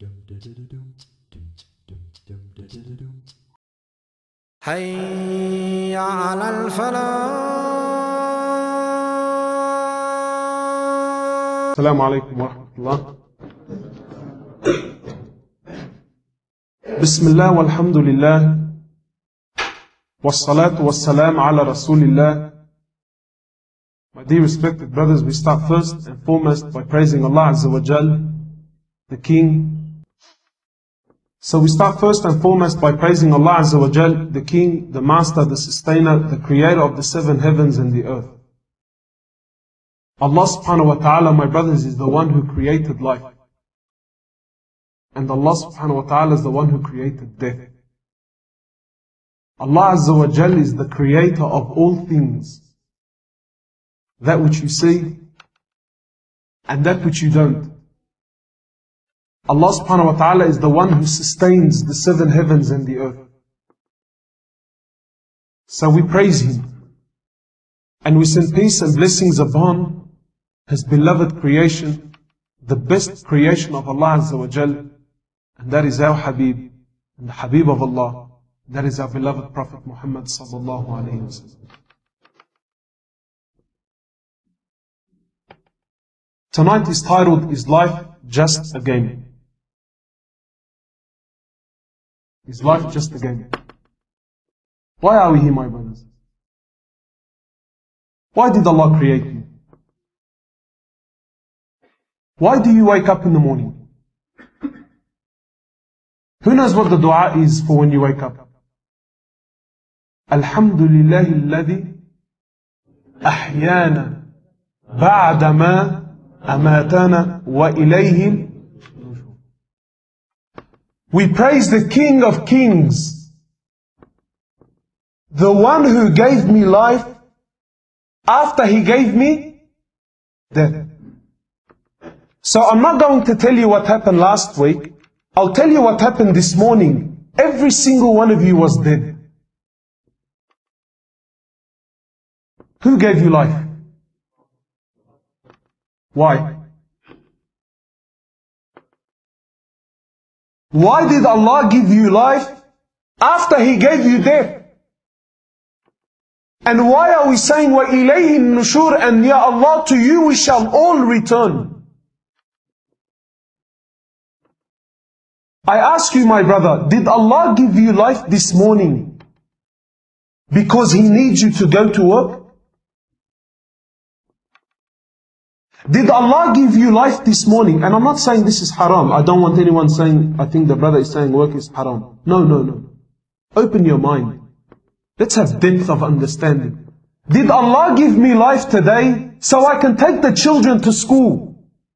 حي على الفلاح. السلام عليكم ورحمة الله. بسم الله والحمد لله والصلاة والسلام على رسول الله. My dear respected brothers, we start first and foremost by praising Allah Azza wa Jal, the King. So we start first and foremost by praising Allah Azza wa Jal, the King, the Master, the Sustainer, the Creator of the seven heavens and the earth. Allah subhanahu wa ta'ala, my brothers, is the one who created life. And Allah subhanahu wa ta'ala is the one who created death. Allah Azza wa Jal is the creator of all things. That which you see and that which you don't. Allah subhanahu wa ta'ala is the one who sustains the seven heavens and the earth. So we praise Him. And we send peace and blessings upon His beloved creation, the best creation of Allah Azza wa Jal. And that is our Habib, and the Habib of Allah. That is our beloved Prophet Muhammad sallallahu alayhi wa sallam. Tonight is titled, Is Life Just a Game? Is life just a game? Why are we here, my brothers? Why did Allah create you? Why do you wake up in the morning? Who knows what the dua is for when you wake up? Alhamdulillahi alladhi ahyana ba'dama amatana wa ilayhi. We praise the King of Kings, the one who gave me life after He gave me death. So I'm not going to tell you what happened last week. I'll tell you what happened this morning. Every single one of you was dead. Who gave you life? Why? Why did Allah give you life after He gave you death? And why are we saying, وَإِلَيْهِ النُّشُورِ, and Ya Allah, to you we shall all return? I ask you, my brother, did Allah give you life this morning because He needs you to go to work? Did Allah give you life this morning? And I'm not saying this is haram. I don't want anyone saying, I think the brother is saying work is haram. No, no, no. Open your mind. Let's have depth of understanding. Did Allah give me life today so I can take the children to school?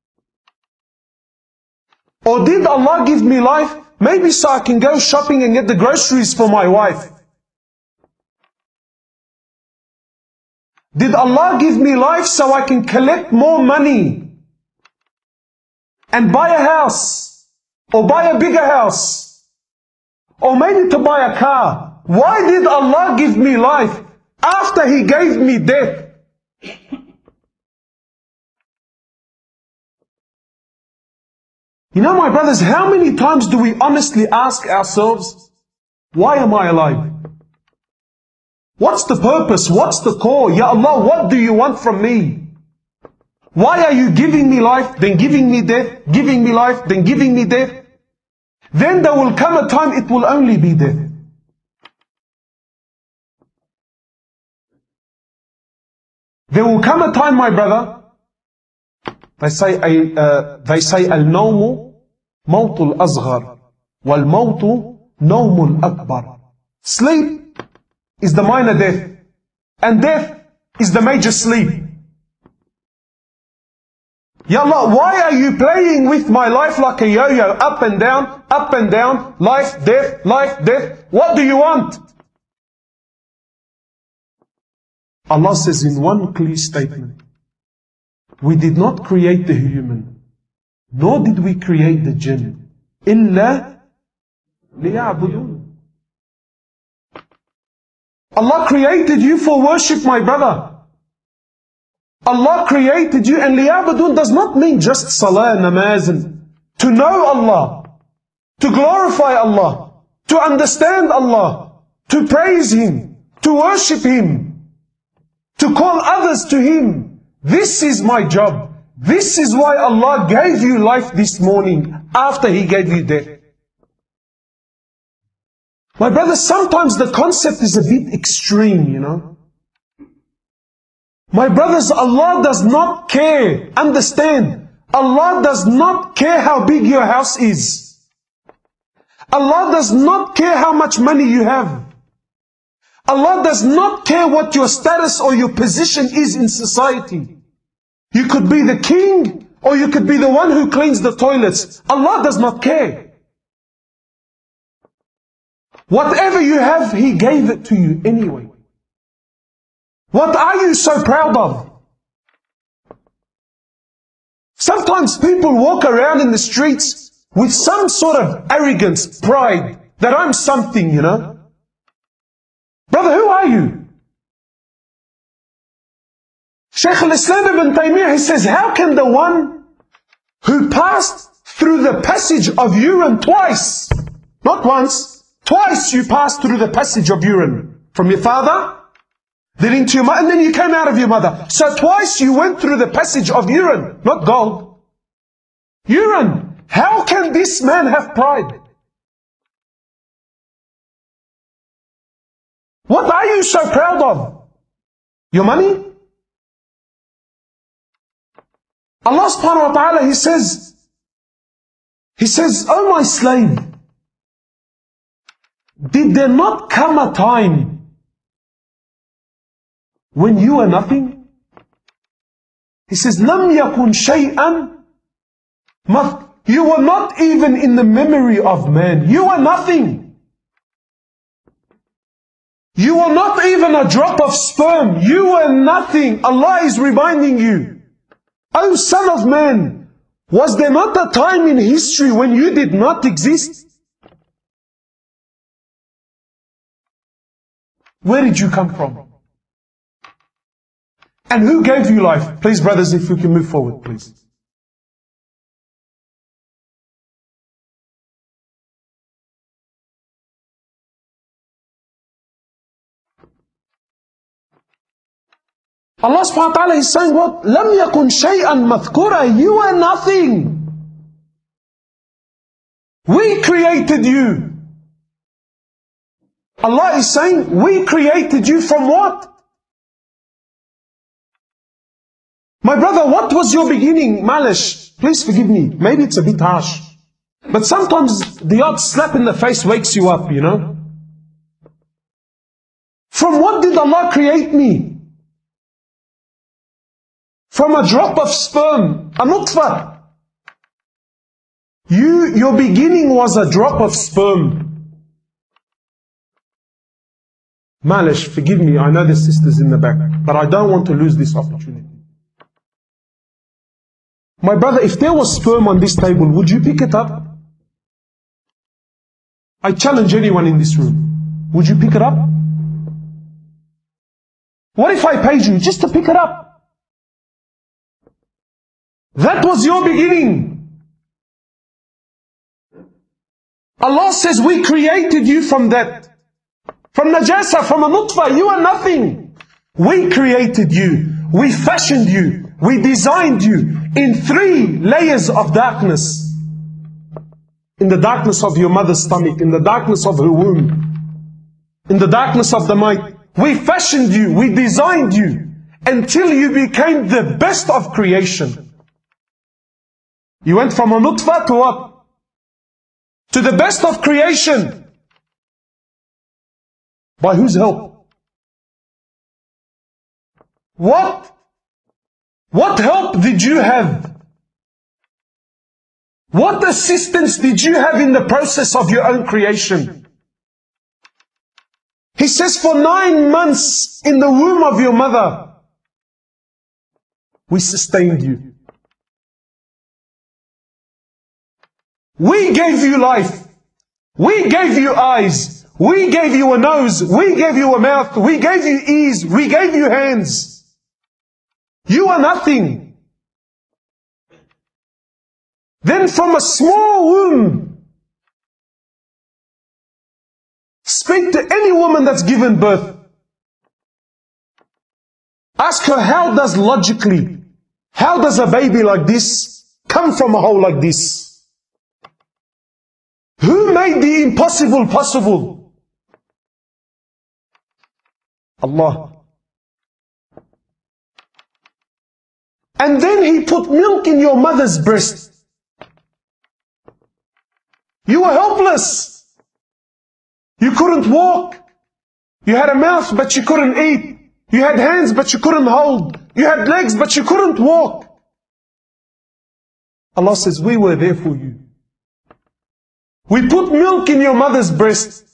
Or did Allah give me life maybe so I can go shopping and get the groceries for my wife? Did Allah give me life so I can collect more money and buy a house, or buy a bigger house, or maybe to buy a car? Why did Allah give me life after He gave me death? You know, my brothers, how many times do we honestly ask ourselves, why am I alive? What's the purpose? What's the core? Ya Allah, what do you want from me? Why are you giving me life, then giving me death, giving me life, then giving me death? Then there will come a time it will only be death. There will come a time, my brother, they say al-nawmu mawtul azghar wal-mawtu nawmul akbar. Sleep is the minor death, and death is the major sleep. Ya Allah, why are you playing with my life like a yo-yo, up and down, life, death, life, death? What do you want? Allah says in one clear statement, we did not create the human, nor did we create the jinn, إِلَّا لِيَعْبُدُونَ. Allah created you for worship, my brother. Allah created you, and liyabudun does not mean just salah, namaz, and to know Allah. to glorify Allah, to understand Allah, to praise Him, to worship Him, to call others to Him. This is my job. This is why Allah gave you life this morning after He gave you death. My brothers, sometimes the concept is a bit extreme, you know. My brothers, Allah does not care. Understand, Allah does not care how big your house is. Allah does not care how much money you have. Allah does not care what your status or your position is in society. You could be the king or you could be the one who cleans the toilets. Allah does not care. Whatever you have, He gave it to you anyway. What are you so proud of? Sometimes people walk around in the streets with some sort of arrogance, pride, that I'm something, you know. Brother, who are you? Shaykh al-Islam ibn Taymiyyah, he says, how can the one who passed through the passage of urine twice, not once, twice you passed through the passage of urine from your father, then into your mother, and then you came out of your mother. So twice you went through the passage of urine, not gold. Urine. How can this man have pride? What are you so proud of? Your money? Allah subhanahu wa ta'ala, He says, oh my slave, did there not come a time when you were nothing? He says, لَمْ يَكُنْ شَيْئًا. You were not even in the memory of man. You were nothing. You were not even a drop of sperm. You were nothing. Allah is reminding you, oh son of man, was there not a time in history when you did not exist? Where did you come from? And who gave you life? Please, brothers, if we can move forward, please. Allah subhanahu wa ta'ala is saying what? لَمْ يَكُنْ شَيْئًا مَذْكُورًا. You are nothing. We created you. Allah is saying, we created you from what? My brother, what was your beginning? Malish, please forgive me. Maybe it's a bit harsh. But sometimes the odd slap in the face wakes you up, you know. From what did Allah create me? From a drop of sperm, a nutfah. Your beginning was a drop of sperm. Malish, forgive me, I know the sisters in the back, but I don't want to lose this opportunity. My brother, if there was sperm on this table, would you pick it up? I challenge anyone in this room. Would you pick it up? What if I paid you just to pick it up? That was your beginning. Allah says, we created you from that. From najasa, from a nutfah. You are nothing. We created you. We fashioned you. We designed you in 3 layers of darkness. In the darkness of your mother's stomach, in the darkness of her womb, in the darkness of the night. We fashioned you, we designed you, until you became the best of creation. You went from a nutfah to what? To the best of creation. By whose help? What help did you have? What assistance did you have in the process of your own creation? He says, for 9 months in the womb of your mother, we sustained you. We gave you life. We gave you eyes. We gave you a nose. We gave you a mouth. We gave you ears. We gave you hands. You are nothing. Then from a small womb, Speak to any woman that's given birth. Ask her, how does a baby like this come from a hole like this? Who made the impossible possible? Allah. And then He put milk in your mother's breast. You were helpless. You couldn't walk. You had a mouth, but you couldn't eat. You had hands, but you couldn't hold. You had legs, but you couldn't walk. Allah says, we were there for you. We put milk in your mother's breast.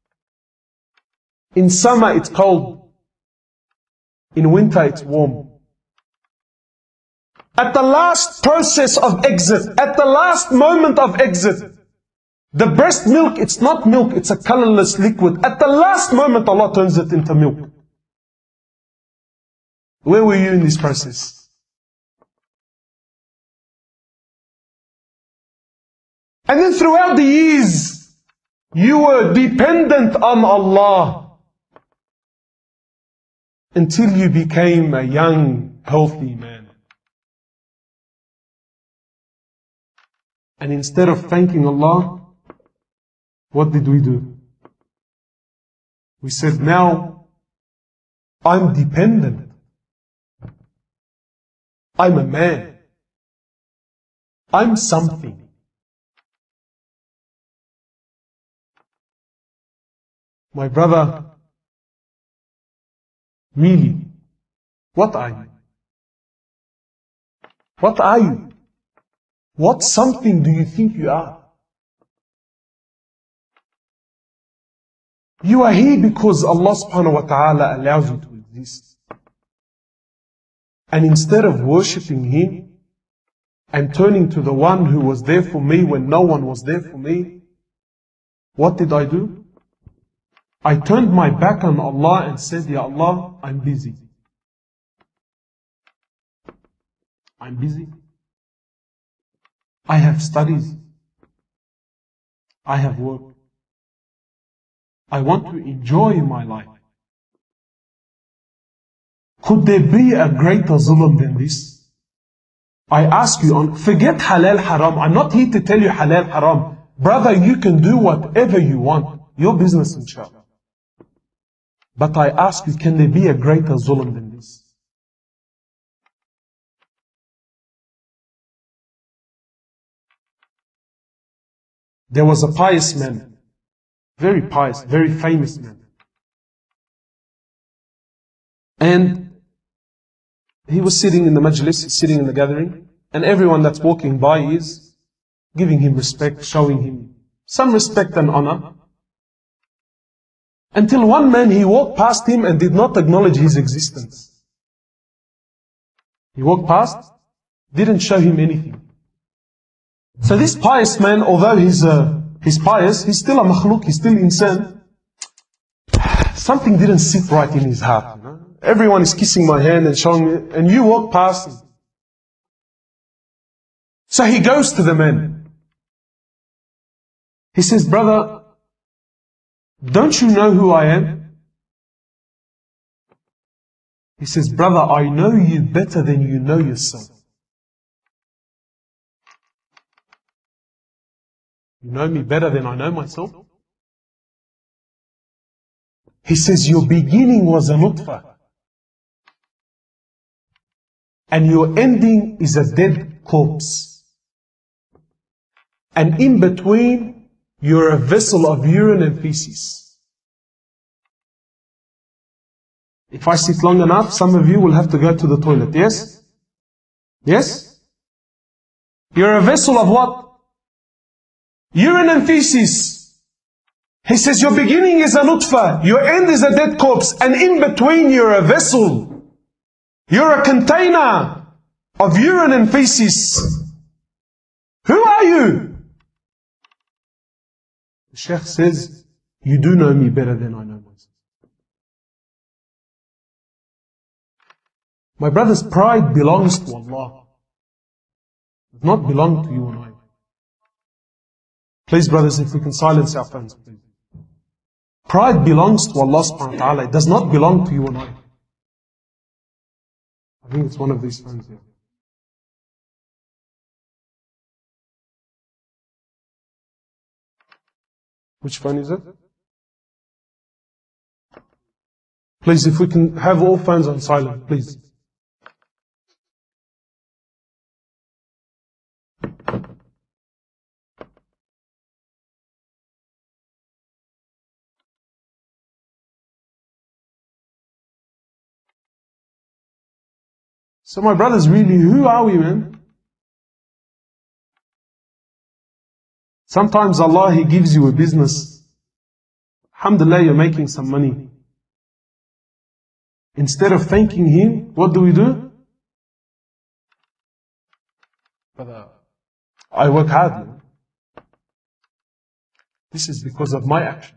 In summer it's cold. In winter it's warm. At the last process of exit, at the last moment of exit, the breast milk, it's not milk, it's a colorless liquid. At the last moment, Allah turns it into milk. Where were you in this process? And then throughout the years, you were dependent on Allah until you became a young, healthy man. And instead of thanking Allah, what did we do? We said, now I'm dependent. I'm a man. I'm something. My brother, really, what are you? What are you? What something do you think you are? You are here because Allah subhanahu wa ta'ala allows you to exist. And instead of worshipping Him and turning to the one who was there for me when no one was there for me, what did I do? I turned my back on Allah and said, Ya Allah, I'm busy. I'm busy. I have studies. I have work. I want to enjoy my life. Could there be a greater zulm than this? I ask you, forget halal haram. I'm not here to tell you halal haram. Brother, you can do whatever you want. Your business, inshallah. But I ask you, can there be a greater zulm than this? There was a pious man, very pious, very famous man. And he was sitting in the majlis, sitting in the gathering, and everyone that's walking by is giving him respect, showing him some respect and honor. Until one man, he walked past him and did not acknowledge his existence. He walked past, didn't show him anything. So this pious man, although he's pious, he's still a makhluk, he's still insan. Something didn't sit right in his heart. You know? Everyone is kissing my hand and showing me, and you walk past him. So he goes to the man. He says, brother, don't you know who I am? He says, brother, I know you better than you know yourself. You know me better than I know myself? He says, your beginning was a nutfah. And your ending is a dead corpse. And in between, you're a vessel of urine and feces. If I sit long enough, some of you will have to go to the toilet, yes? Yes? You're a vessel of what? Urine and feces. He says, your beginning is a nutfah, your end is a dead corpse, and in between you're a vessel. You're a container of urine and feces. Who are you? The Sheikh says, you do know me better than I know myself. My brothers, pride belongs to Allah. It does not belong to you and I. Please, brothers, if we can silence our phones, please. Pride belongs to Allah subhanahu wa ta'ala. It does not belong to you and I. I think it's one of these phones here. Which phone is it? Please, if we can have all phones on silent, please. So my brothers, really, who are we, man? Sometimes Allah, He gives you a business. Alhamdulillah, you're making some money. Instead of thanking Him, what do? Brother, I work hard, man. This is because of my action.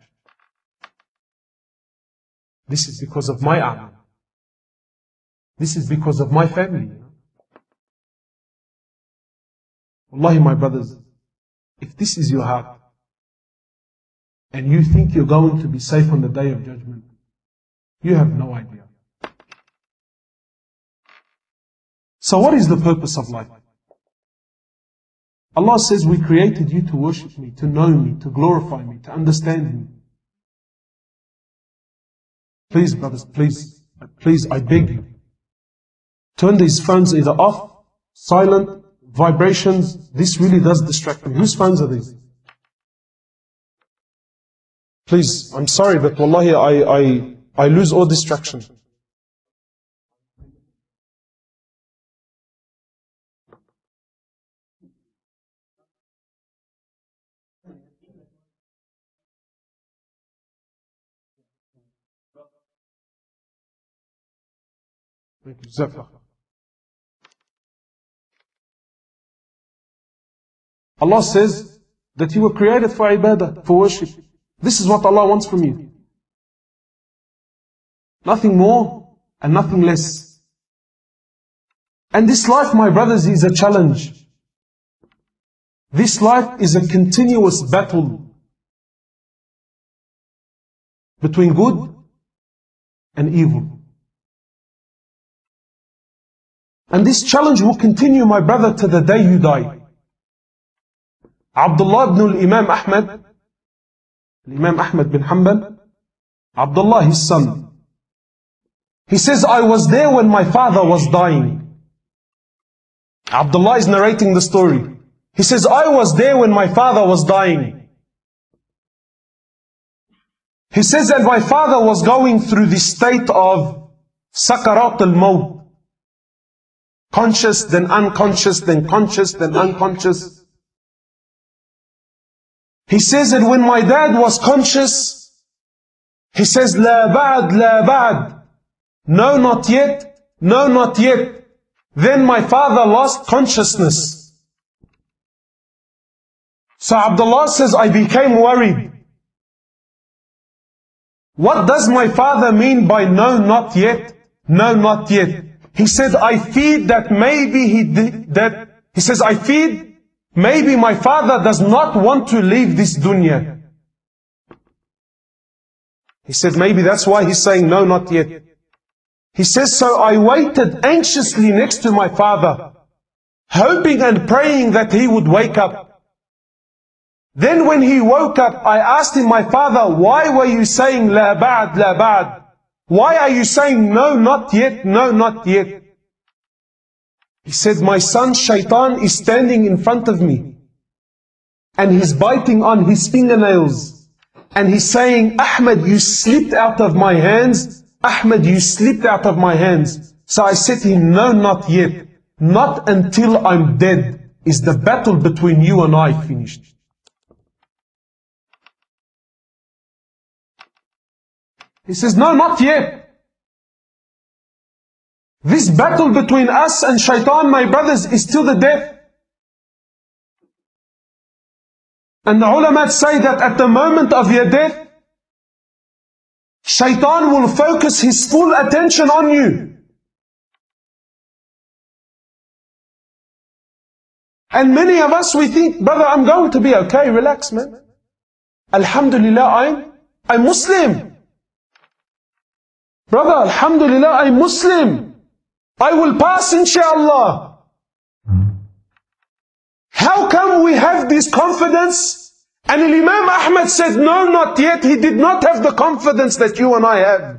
This is because of my amal. This is because of my family. Wallahi, my brothers, if this is your heart, and you think you're going to be safe on the Day of Judgment, you have no idea. So what is the purpose of life? Allah says, we created you to worship me, to know me, to glorify me, to understand me. Please, brothers, please, I beg you, turn these phones either off, silent, vibrations. This really does distract me. Whose phones are these? Please, I'm sorry, but wallahi, I lose all distraction. Thank you. Jazakallah. Allah says that you were created for ibadah, for worship. This is what Allah wants from you. Nothing more and nothing less. And this life, my brothers, is a challenge. This life is a continuous battle between good and evil. And this challenge will continue, my brother, to the day you die. Abdullah ibn al-Imam Ahmad, Imam Ahmad bin Hanbal, Abdullah, his son, he says, I was there when my father was dying. Abdullah is narrating the story. He says, I was there when my father was dying. He says that my father was going through this state of sakarat al-maut. Conscious, then unconscious, then conscious, then unconscious. He says that when my dad was conscious, he says, La ba'd, la ba'd. No, not yet. No, not yet. Then my father lost consciousness. So Abdullah says, I became worried. What does my father mean by no, not yet? No, not yet. He said, I feared that maybe maybe my father does not want to leave this dunya. He said, maybe that's why he's saying, no, not yet. He says, so I waited anxiously next to my father, hoping and praying that he would wake up. Then when he woke up, I asked him, my father, why were you saying, la ba'd, la ba'd? Why are you saying, no, not yet, no, not yet? He said, my son Shaitan is standing in front of me. And he's biting on his fingernails. And he's saying, Ahmed, you slipped out of my hands. Ahmed, you slipped out of my hands. So I said to him, no, not yet. Not until I'm dead is the battle between you and I finished. He says, no, not yet. This battle between us and Shaitan, my brothers, is till the death. And the ulama say that at the moment of your death, Shaitan will focus his full attention on you. And many of us, we think, brother, I'm going to be okay, relax, man. Alhamdulillah, I'm Muslim. Brother, alhamdulillah, I'm Muslim. I will pass, inshallah. How come we have this confidence? And Imam Ahmad said, no, not yet. He did not have the confidence that you and I have.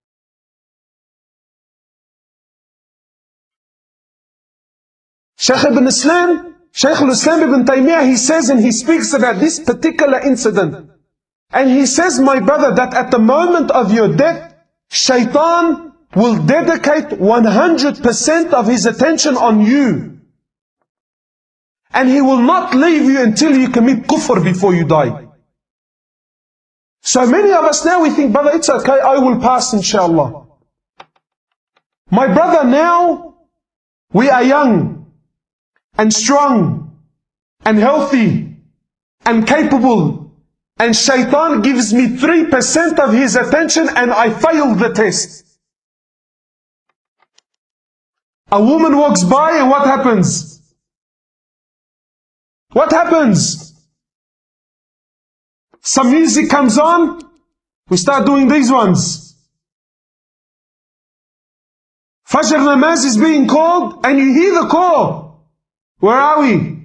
Shaykh al-Islam ibn Taymiyyah, he says, and he speaks about this particular incident. And he says, my brother, that at the moment of your death, Shaitan will dedicate 100% of his attention on you. And he will not leave you until you commit kufr before you die. So many of us now, we think, brother, it's okay, I will pass, inshallah. My brother, now, we are young, and strong, and healthy, and capable. And Shaitan gives me 3% of his attention and I failed the test. A woman walks by and what happens? What happens? Some music comes on, we start doing these ones. Fajr namaz is being called and you hear the call. Where are we?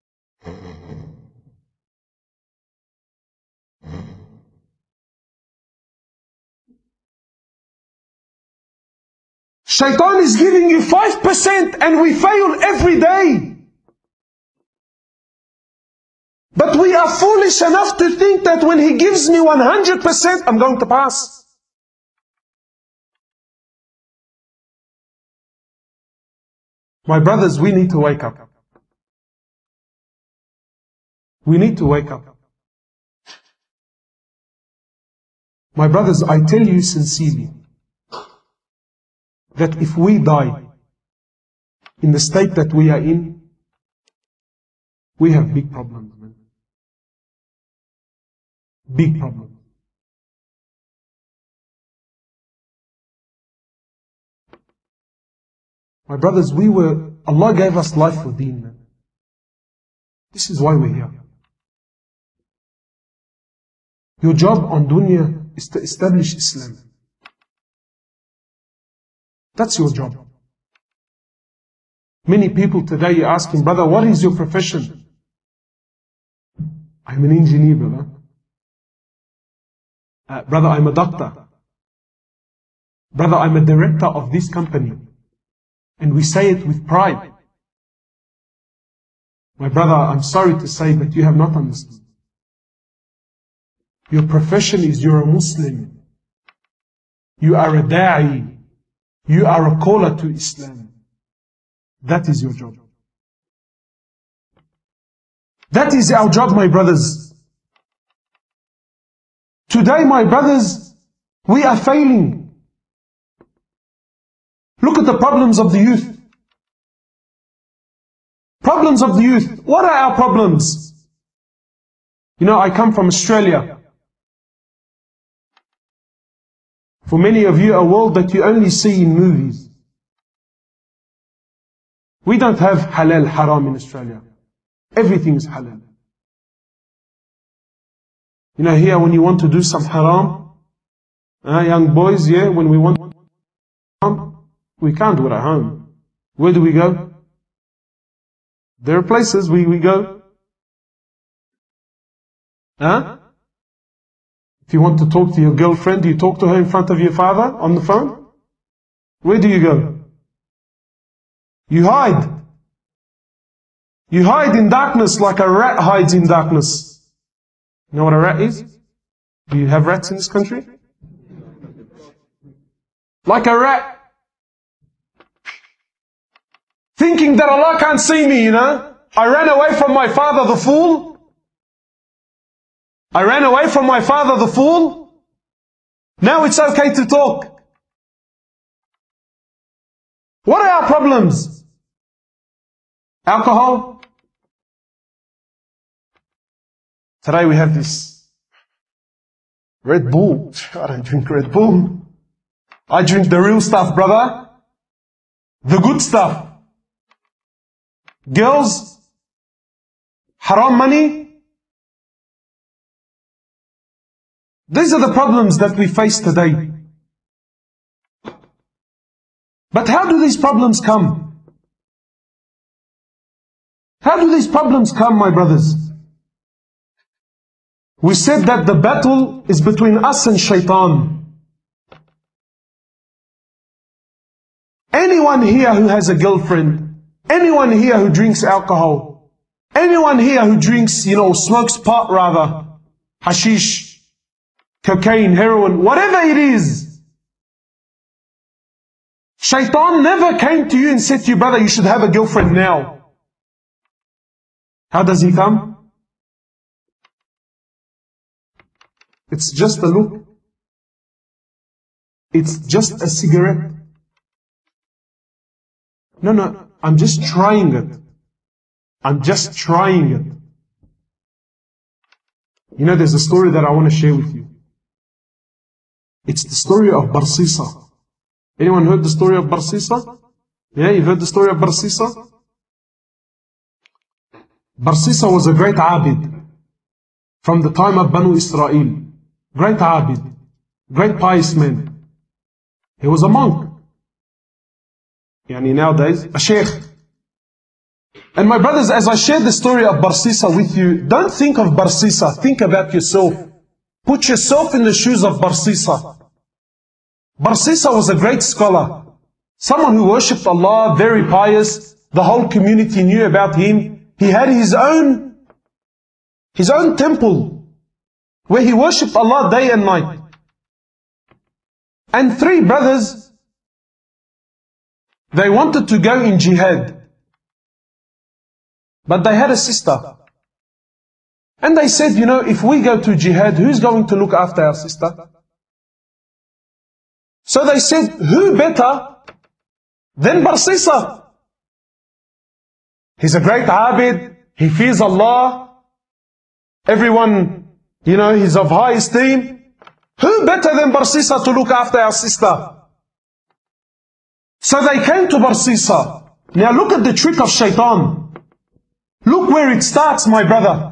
Shaitan is giving you 5% and we fail every day. But we are foolish enough to think that when he gives me 100%, I'm going to pass. My brothers, we need to wake up. We need to wake up. My brothers, I tell you sincerely, that if we die in the state that we are in, we have big problems, man. Big problems. My brothers, Allah gave us life for deen, man. This is why we're here. Your job on dunya is to establish Islam. That's your job. Many people today are asking, brother, what is your profession? I'm an engineer, brother. Brother, I'm a doctor. Brother, I'm a director of this company. And we say it with pride. My brother, I'm sorry to say, but you have not understood. Your profession is you're a Muslim. You are a da'i. You are a caller to Islam. That is your job. That is our job, my brothers. Today, my brothers, we are failing. Look at the problems of the youth. Problems of the youth. What are our problems? You know, I come from Australia. For many of you, a world that you only see in movies. We don't have halal, haram in Australia. Everything is halal. You know, here when you want to do some haram, young boys, yeah, when we want haram, we can't do it at home. Where do we go? There are places we go. If you want to talk to your girlfriend, do you talk to her in front of your father on the phone? Where do you go? You hide. You hide in darkness like a rat hides in darkness. You know what a rat is? Do you have rats in this country? Like a rat. Thinking that Allah can't see me, you know. I ran away from my father, the fool. I ran away from my father, the fool. Now it's okay to talk. What are our problems? Alcohol. Today we have this Red Bull. I don't drink Red Bull. I drink the real stuff, brother. The good stuff. Girls. Haram money. These are the problems that we face today. But how do these problems come? How do these problems come, my brothers? We said that the battle is between us and shaitan. Anyone here who has a girlfriend, anyone here who drinks alcohol, anyone here who drinks, smokes pot rather, hashish, cocaine, heroin, whatever it is, shaitan never came to you and said to you, brother, you should have a girlfriend now. How does he come? It's just a look. It's just a cigarette. No, I'm just trying it. I'm just trying it. There's a story that I want to share with you. It's the story of Barsisa. Anyone heard the story of Barsisa? Yeah, you've heard the story of Barsisa? Barsisa was a great abid from the time of Banu Israel. Great abid, great pious man. He was a monk. Nowadays, a sheikh. And my brothers, as I share the story of Barsisa with you, don't think of Barsisa, think about yourself. Put yourself in the shoes of Barsisa. Barsisa was a great scholar, someone who worshipped Allah, very pious. The whole community knew about him. He had his own temple where he worshipped Allah day and night. And 3 brothers, they wanted to go in jihad, but they had a sister. And they said, if we go to jihad, who's going to look after our sister? So they said, who better than Barsisa? He's a great abid, he fears Allah, everyone, he's of high esteem. Who better than Barsisa to look after our sister? So they came to Barsisa. Now look at the trick of shaitan. Look where it starts, my brother.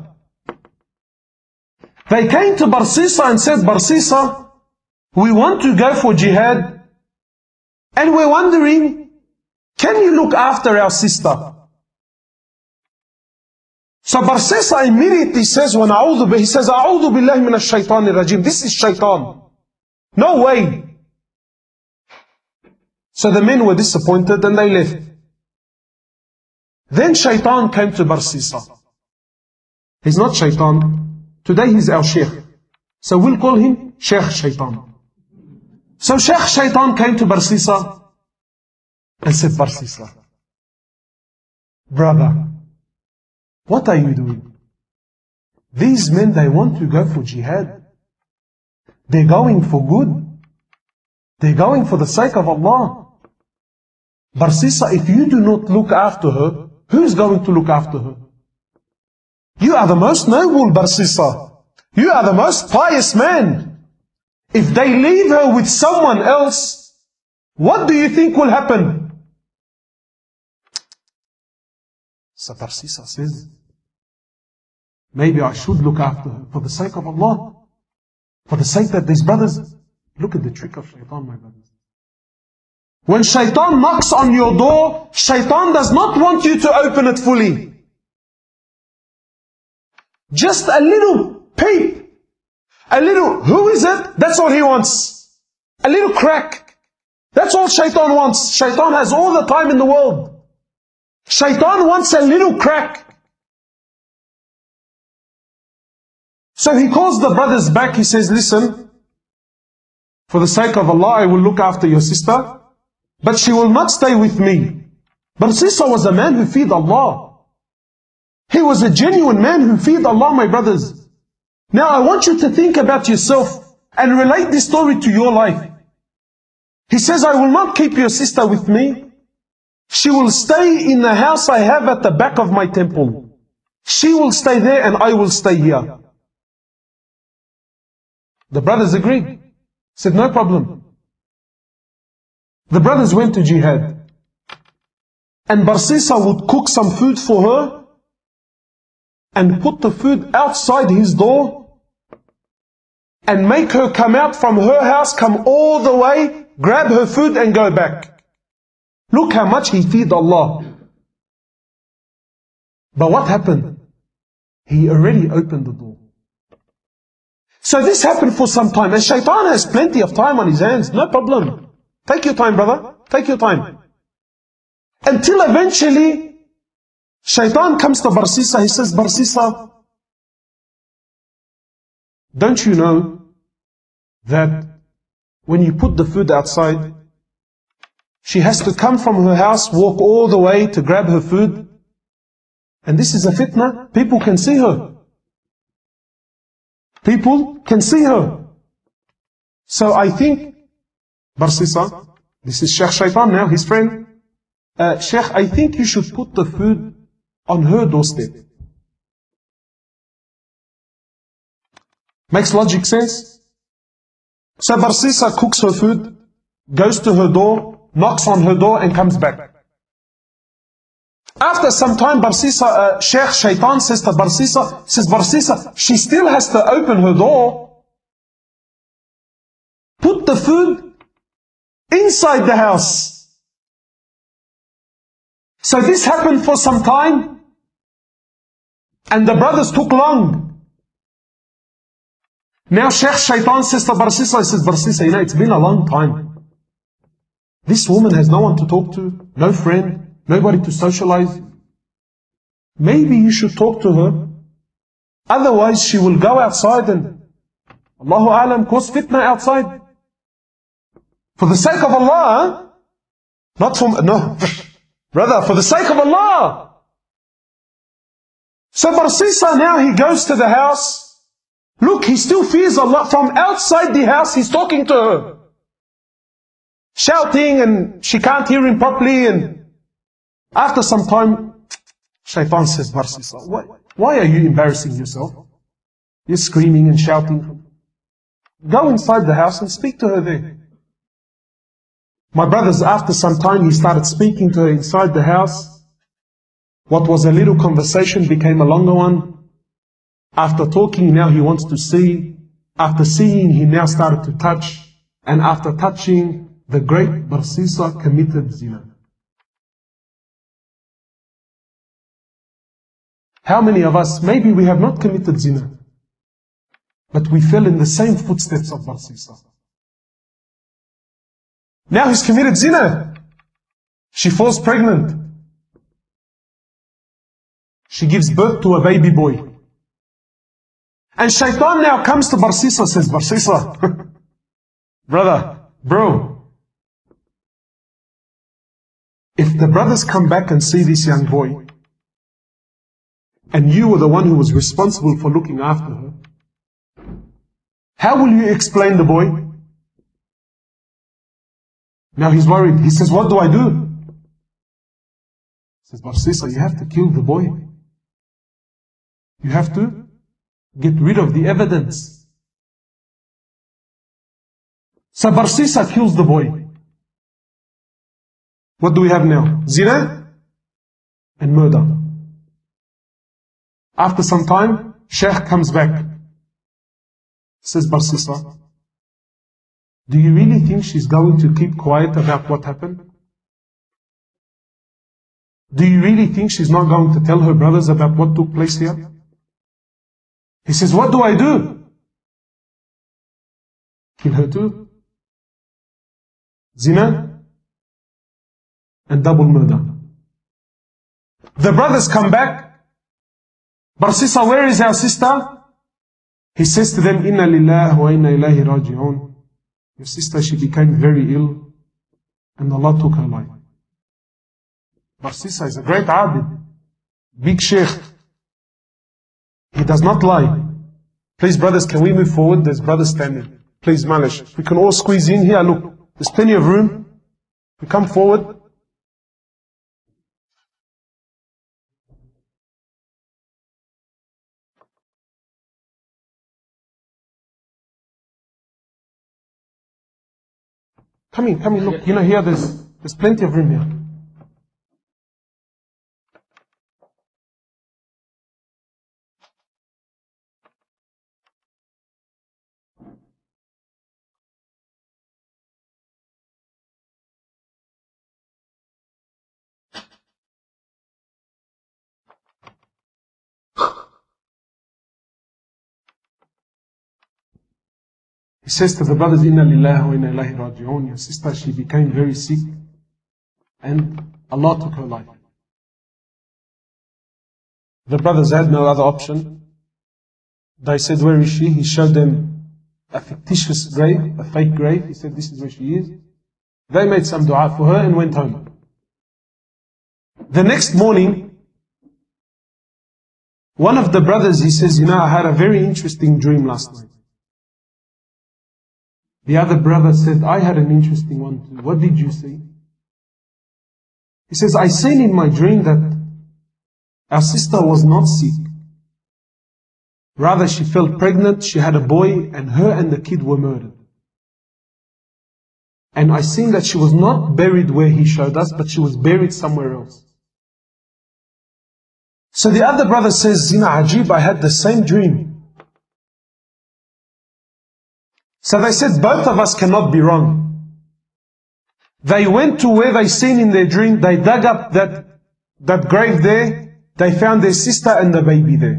They came to Barsisa and said, Barsisa, we want to go for jihad, and we're wondering, can you look after our sister? So Barsisa immediately says, he says, A'udhu billahi minash shaitanir rajim. This is shaitan. No way. So the men were disappointed and they left. Then shaitan came to Barsisa. He's not shaitan. Today he's our sheikh. So we'll call him Sheikh Shaitan. So Sheikh Shaitan came to Barsisa and said, Barsisa, brother, what are you doing? These men, they want to go for jihad. They're going for good. They're going for the sake of Allah. Barsisa, if you do not look after her, who's going to look after her? You are the most noble, Barsisa. You are the most pious man. If they leave her with someone else, what do you think will happen? So Barsisa says, maybe I should look after her for the sake of Allah. For the sake that these brothers, look at the trick of shaitan, my brothers. When shaitan knocks on your door, shaitan does not want you to open it fully. Just a little peep. A little, who is it? That's all he wants. A little crack. That's all shaitan wants. Shaitan has all the time in the world. Shaitan wants a little crack. So he calls the brothers back. He says, listen, for the sake of Allah, I will look after your sister, but she will not stay with me. Barsisa was a man who feared Allah. He was a genuine man who feared Allah, my brothers. Now I want you to think about yourself and relate this story to your life. He says, I will not keep your sister with me. She will stay in the house I have at the back of my temple. She will stay there and I will stay here. The brothers agreed. Said, no problem. The brothers went to jihad. And Barsisa would cook some food for her and put the food outside his door and make her come out from her house, come all the way, grab her food and go back. Look how much he feared Allah. But what happened? He already opened the door. So this happened for some time, and Shaitan has plenty of time on his hands, no problem. Take your time, brother, take your time. Until eventually, Shaitan comes to Barsisa, he says, Barsisa, don't you know that when you put the food outside, she has to come from her house, walk all the way to grab her food? And this is a fitna. People can see her. People can see her. So I think, Barsisa, this is Sheikh Shaitan now, his friend. Sheikh, I think you should put the food on her doorstep. Makes logic sense? So Barsisa cooks her food, goes to her door, knocks on her door and comes back. After some time, Barsisa, Sheikh Shaitan says to Barsisa, she still has to open her door. Put the food inside the house. So this happened for some time, and the brothers took long. Now Sheikh Shaitan says to Barsisa, Barsisa, you know, it's been a long time. This woman has no one to talk to, no friend, nobody to socialize. Maybe you should talk to her. Otherwise she will go outside and, Allahu Alam, cause fitna outside. For the sake of Allah, not for, no, brother, for the sake of Allah. So Barsisa now, he goes to the house. Look, he still fears Allah. From outside the house, he's talking to her. Shouting, and she can't hear him properly. And after some time, Shaitan says, Barsisa, why are you embarrassing yourself? You're screaming and shouting. Go inside the house and speak to her there. My brothers, after some time, he started speaking to her inside the house. What was a little conversation became a longer one. After talking, now he wants to see. After seeing, he now started to touch. And after touching, the great Barsisa committed zina. How many of us, maybe we have not committed zina, but we fell in the same footsteps of Barsisa. Now he's committed zina. She falls pregnant. She gives birth to a baby boy. And Shaitan now comes to Barsisa, says, Barsisa, bro, if the brothers come back and see this young boy, and you were the one who was responsible for looking after her, how will you explain the boy? Now he's worried. He says, what do I do? He says, Barsisa, you have to kill the boy. You have to get rid of the evidence. So Barsisa kills the boy. What do we have now? Zina and murder. After some time, Sheikh comes back. Says, Barsisa, do you really think she's going to keep quiet about what happened? Do you really think she's not going to tell her brothers about what took place here? He says, what do I do? Kill her too. Zina and double murder. The brothers come back. Barsisa, where is our sister? He says to them, Inna lillahi wa inna ilayhi raji'un. Your sister, she became very ill, and Allah took her life. Barsisa is a great abid, big sheikh. He does not lie. Please, brothers, can we move forward? There's brothers standing. Please, Malish, we can all squeeze in here. Look, there's plenty of room. We come forward. Come in, look, you know, here there's plenty of room here. He says to the brothers, Inna lillahi wa inna ilayhi raji'un. Your sister, she became very sick and Allah took her life. The brothers had no other option. They said, where is she? He showed them a fictitious grave, a fake grave. He said, this is where she is. They made some dua for her and went home. The next morning, one of the brothers, he says, I had a very interesting dream last night. The other brother said, I had an interesting one too. What did you see? He says, I seen in my dream that our sister was not sick. Rather, she felt pregnant, she had a boy, and her and the kid were murdered. And I seen that she was not buried where he showed us, but she was buried somewhere else. So the other brother says, Ajib, I had the same dream. So they said, both of us cannot be wrong. They went to where they seen in their dream, they dug up that grave there, they found their sister and the baby there.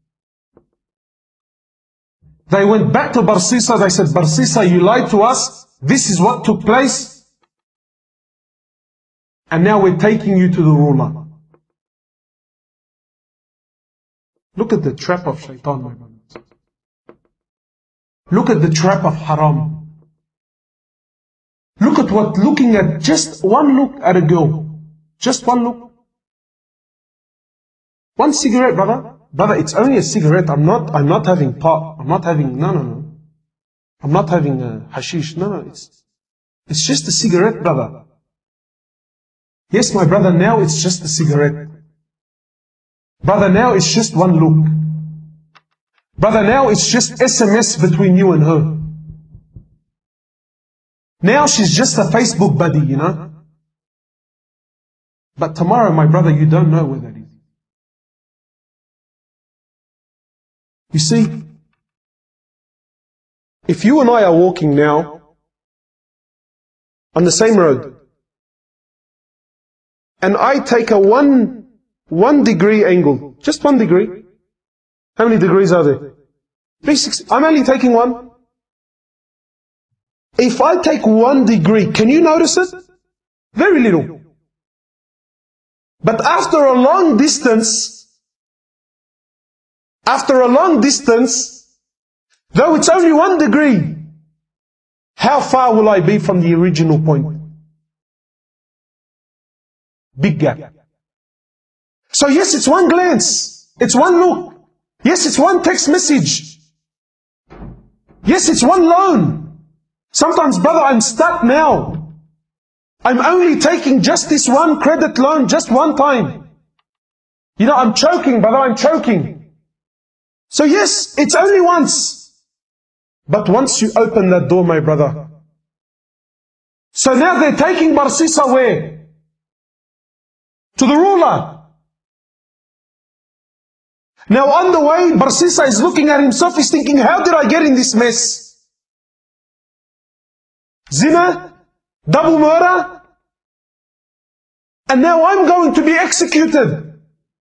They went back to Barsisa, they said, Barsisa, you lied to us, this is what took place, and now we're taking you to the ruler. Look at the trap of shaitan, my brothers. Look at the trap of haram. Look at what looking at, just one look at a girl. Just one look. One cigarette, brother. Brother, it's only a cigarette. I'm not having pot. I'm not having, no. I'm not having hashish. No. It's just a cigarette, brother. Yes, my brother, now it's just a cigarette. Brother, now it's just one look. Brother, now it's just SMS between you and her. Now she's just a Facebook buddy, But tomorrow, my brother, you don't know where that is. You see, if you and I are walking now on the same road, and I take a one degree angle, just 1 degree. How many degrees are there? 360. I'm only taking one. If I take 1 degree, can you notice it? Very little. But after a long distance, though it's only 1 degree, how far will I be from the original point? Big gap. So yes, it's one glance. It's one look. Yes, it's one text message. Yes, it's one loan. Sometimes, brother, I'm stuck now. I'm only taking just this one credit loan, just one time. I'm choking, brother, I'm choking. So yes, it's only once. But once you open that door, my brother. So now they're taking Barsisa where? To the ruler. Now on the way, Barsisa is looking at himself, he's thinking, how did I get in this mess? Zina, double murder, and now I'm going to be executed.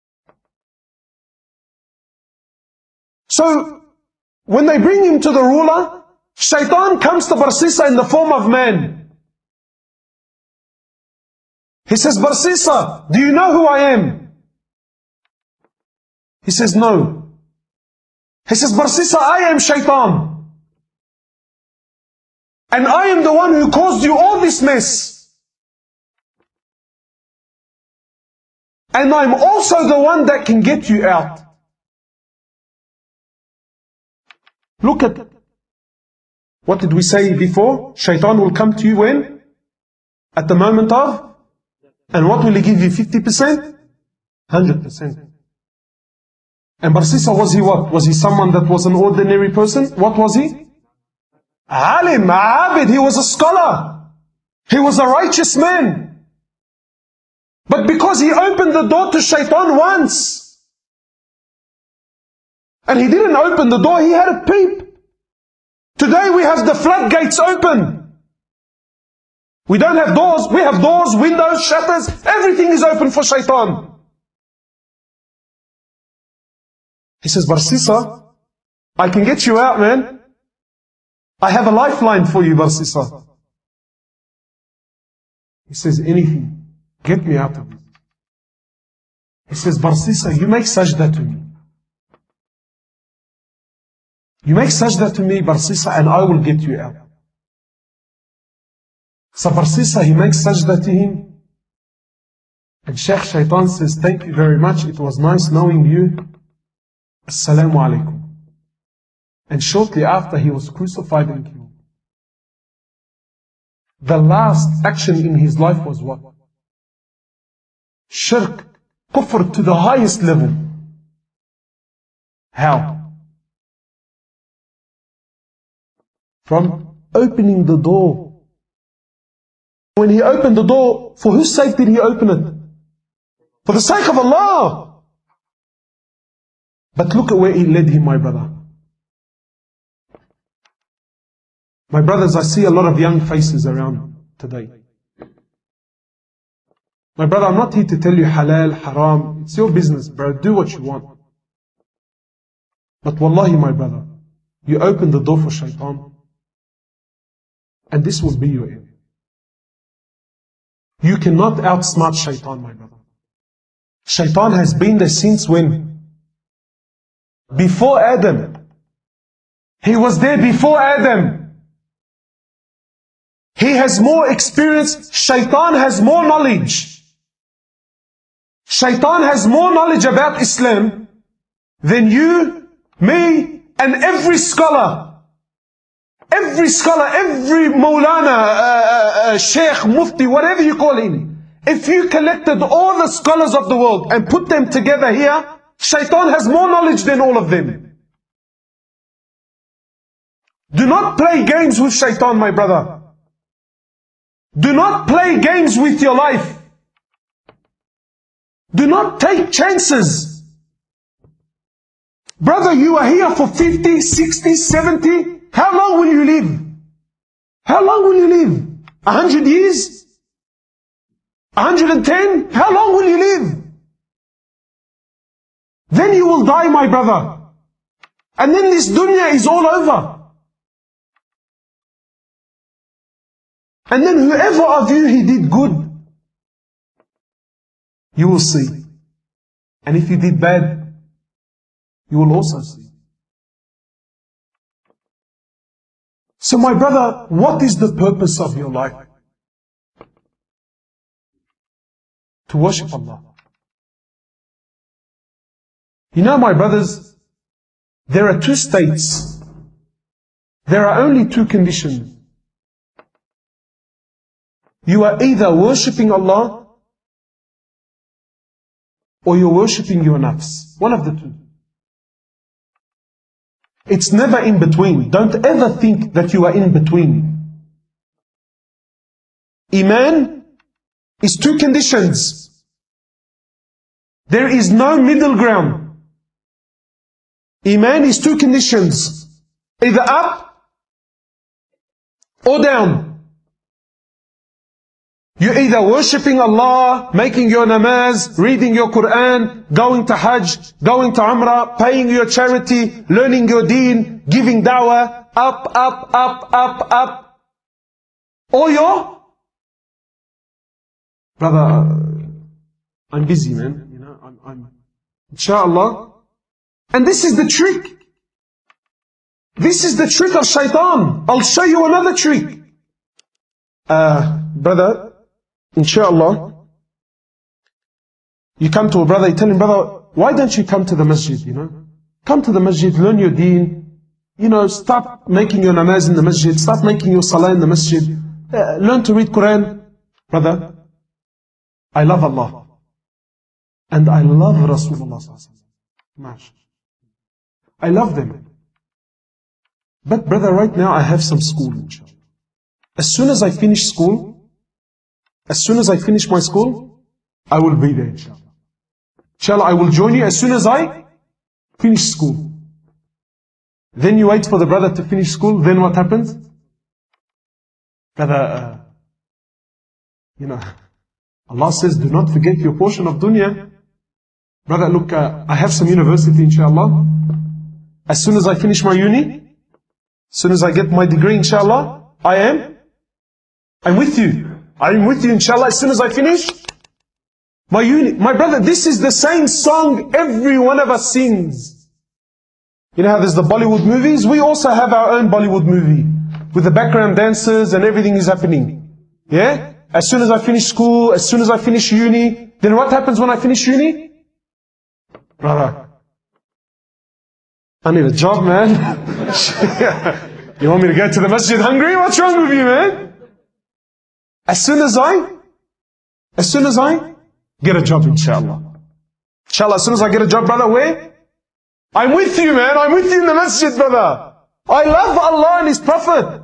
So, when they bring him to the ruler, Shaitan comes to Barsisa in the form of man. He says, Barsisa, do you know who I am? He says, no. He says, Barsisa, I am Shaitan. And I am the one who caused you all this mess. And I'm also the one that can get you out. Look at, what did we say before? Shaitan will come to you when? At the moment of? And what will he give you? 50%? 100%. And Barsisa, was he what? Was he someone that was an ordinary person? What was he? Alim, Abid, he was a scholar. He was a righteous man. But because he opened the door to Shaitan once, and he didn't open the door, he had a peep. Today we have the floodgates open. We don't have doors, we have doors, windows, shutters, everything is open for Shaitan. He says, Barsisa, I can get you out, man. I have a lifeline for you, Barsisa. He says, anything. Get me out of this. He says, Barsisa, you make sajda to me. You make sajda to me, Barsisa, and I will get you out. So Barsisa, he makes sajda to him. And Sheikh Shaitan says, thank you very much. It was nice knowing you. Assalamu alaikum. And shortly after, he was crucified and killed. The last action in his life was what? Shirk, kufr to the highest level. How? From opening the door. When he opened the door, for whose sake did he open it? For the sake of Allah. But look at where it led him, my brother. My brothers, I see a lot of young faces around today. My brother, I'm not here to tell you halal, haram. It's your business, bro. Do what you want. But wallahi, my brother, you open the door for shaitan, and this will be your end. You cannot outsmart shaitan, my brother. Shaitan has been there since when? Before Adam. He was there before Adam. He has more experience. Shaitan has more knowledge. Shaitan has more knowledge about Islam than you, me, and every scholar. Every scholar, every Maulana, Sheikh, Mufti, whatever you call him. If you collected all the scholars of the world and put them together here, Shaitan has more knowledge than all of them. Do not play games with Shaitan, my brother. Do not play games with your life. Do not take chances. Brother, you are here for 50, 60, 70. How long will you live? How long will you live? 100 years? 110? How long will you live? Then you will die, my brother. And then this dunya is all over. And then whoever of you he did good, you will see. And if you did bad, you will also see. So my brother, what is the purpose of your life? To worship Allah. You know, my brothers, there are two states. There are only two conditions. You are either worshipping Allah or you're worshipping your nafs. One of the two. It's never in between. Don't ever think that you are in between. Iman is two conditions. There is no middle ground. Iman is two conditions. Either up or down. You're either worshipping Allah, making your namaz, reading your Quran, going to Hajj, going to Umrah, paying your charity, learning your deen, giving dawah, up. Or you're, brother, I'm busy, man. You know, I'm inshallah. And this is the trick. This is the trick of shaitan. I'll show you another trick. Brother, inshallah, you come to a brother, you tell him, brother, why don't you come to the masjid, you know? Come to the masjid, learn your deen, you know, stop making your namaz in the masjid, stop making your salah in the masjid, learn to read Quran. Brother, I love Allah. And I love Rasulullah. I love them. But brother, right now I have some school, inshallah. As soon as I finish school, as soon as I finish my school, I will be there, inshallah. Inshallah, I will join you as soon as I finish school. Then you wait for the brother to finish school, then what happens? Brother, you know, Allah says, do not forget your portion of dunya. Brother, look, I have some university, inshallah. As soon as I finish my uni, As soon as I get my degree, inshallah, I'm with you. I'm with you, inshallah, as soon as I finish my uni. My brother, this is the same song every one of us sings. You know how there's the Bollywood movies? We also have our own Bollywood movie with the background dancers and everything is happening. Yeah? As soon as I finish school, as soon as I finish uni, then what happens when I finish uni? Brother, I need a job, man. You want me to go to the masjid hungry? What's wrong with you, man? As soon as I get a job, inshallah. Inshallah, as soon as I get a job, brother, where? I'm with you, man. I'm with you in the masjid, brother. I love Allah and His Prophet.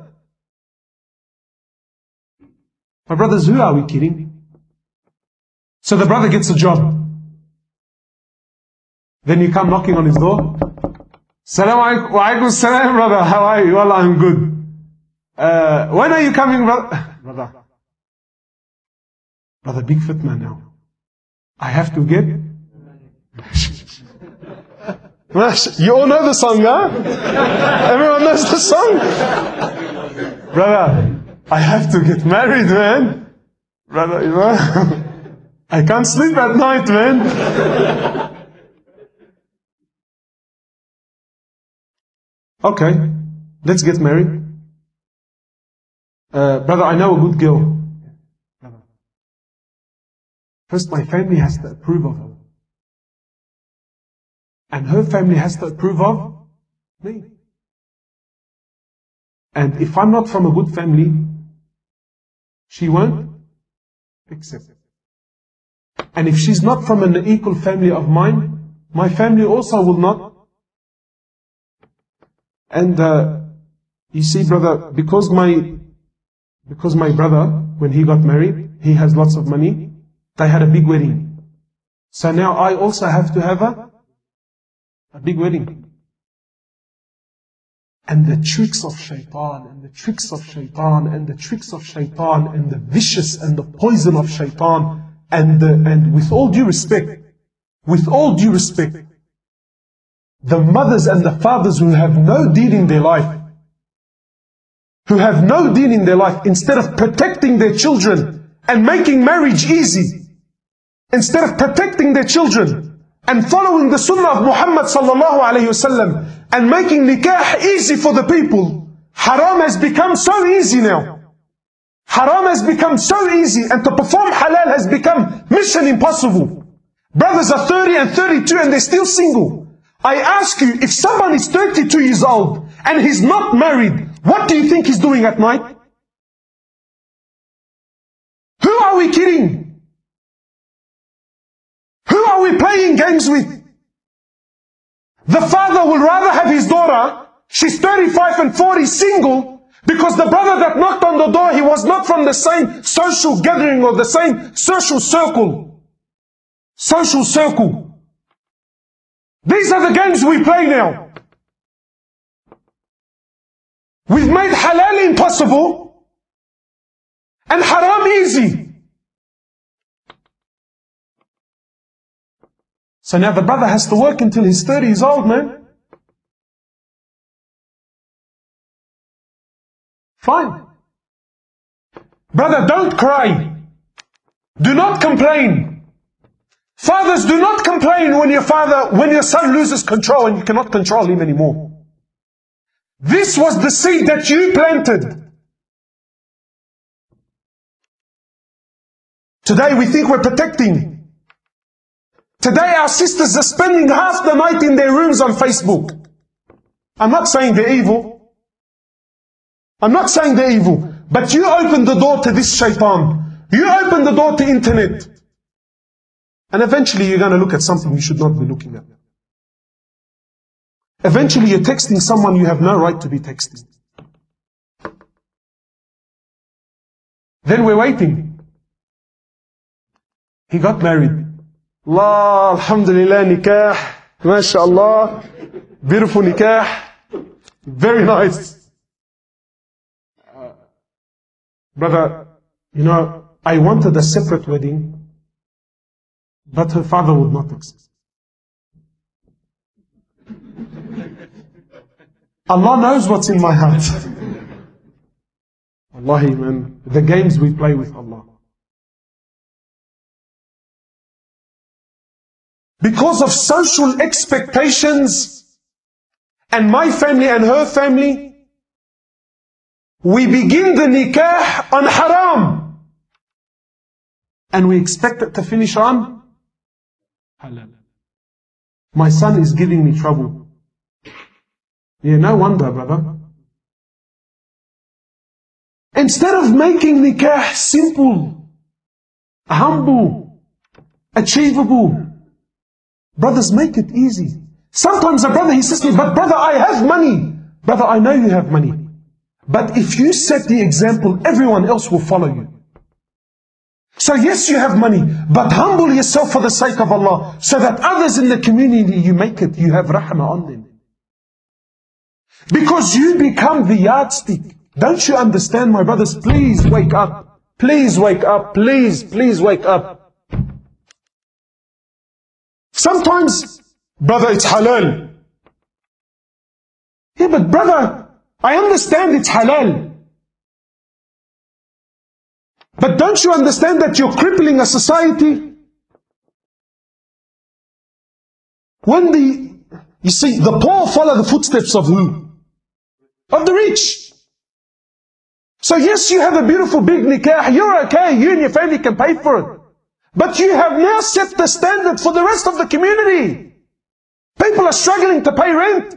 My brothers, who are we kidding? So the brother gets a job. Then you come knocking on his door. Salaam alaikum, wa alaikum salam, brother. How are you? Wallah, I'm good. When are you coming, brother? Brother, big fitna now. I have to get... You all know the song, huh? Everyone knows the song? Brother, I have to get married, man. Brother, you know, I can't sleep at night, man. Okay, let's get married. Brother, I know a good girl. First, my family has to approve of her. And her family has to approve of me. And if I'm not from a good family, she won't accept it. And if she's not from an equal family of mine, my family also will not. And you see, brother, because my brother, when he got married, he has lots of money. They had a big wedding. So now I also have to have a big wedding. And the tricks of shaitan, and the tricks of shaitan, and the tricks of shaitan, and the vicious and the poison of shaitan, and with all due respect, the mothers and the fathers who have no deen in their life, instead of protecting their children and making marriage easy, instead of protecting their children and following the sunnah of Muhammad sallallahu alayhi wasallam and making nikah easy for the people, haram has become so easy now. Haram has become so easy, and to perform halal has become mission impossible. Brothers are 30 and 32 and they're still single. I ask you, if someone is 32 years old and he's not married, what do you think he's doing at night? Who are we kidding? Who are we playing games with? The father will rather have his daughter, she's 35 and 40, single, because the brother that knocked on the door, he was not from the same social gathering or the same social circle. These are the games we play now. We've made halal impossible and haram easy. So now the brother has to work until he's 30 years old, man. Fine. Brother, don't cry. Do not complain. Fathers, do not complain when your son loses control and you cannot control him anymore. This was the seed that you planted. Today we think we're protecting. Today our sisters are spending half the night in their rooms on Facebook. I'm not saying they're evil. But you open the door to this shaitan. You open the door to internet. And eventually you're going to look at something you should not be looking at. Eventually you're texting someone you have no right to be texting. Then we're waiting. He got married. Allah, alhamdulillah, nikah, mashallah, beautiful nikah, very nice. Brother, you know, I wanted a separate wedding, but her father would not accept. Allah knows what's in my heart. Wallahi, man, the games we play with Allah. Because of social expectations, and my family and her family, we begin the nikah on haram. And we expect it to finish on halal. My son is giving me trouble. Yeah, no wonder, brother. Instead of making nikah simple, humble, achievable, brothers, make it easy. Sometimes a brother, he says to me, but brother, I have money. Brother, I know you have money. But if you set the example, everyone else will follow you. So yes, you have money, but humble yourself for the sake of Allah, so that others in the community, you make it, you have rahmah on them. Because you become the yardstick. Don't you understand, my brothers? Please wake up. Please wake up. Please wake up. Sometimes, brother, it's halal. Yeah, but brother, I understand it's halal. But don't you understand that you're crippling a society? When you see, the poor follow the footsteps of who? Of the rich. So yes, you have a beautiful big nikah, you're okay, you and your family can pay for it. But you have now set the standard for the rest of the community. People are struggling to pay rent.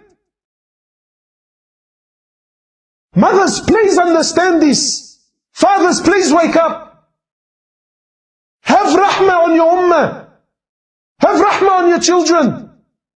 Mothers, please understand this. Fathers, please wake up. Have rahmah on your ummah. Have rahmah on your children.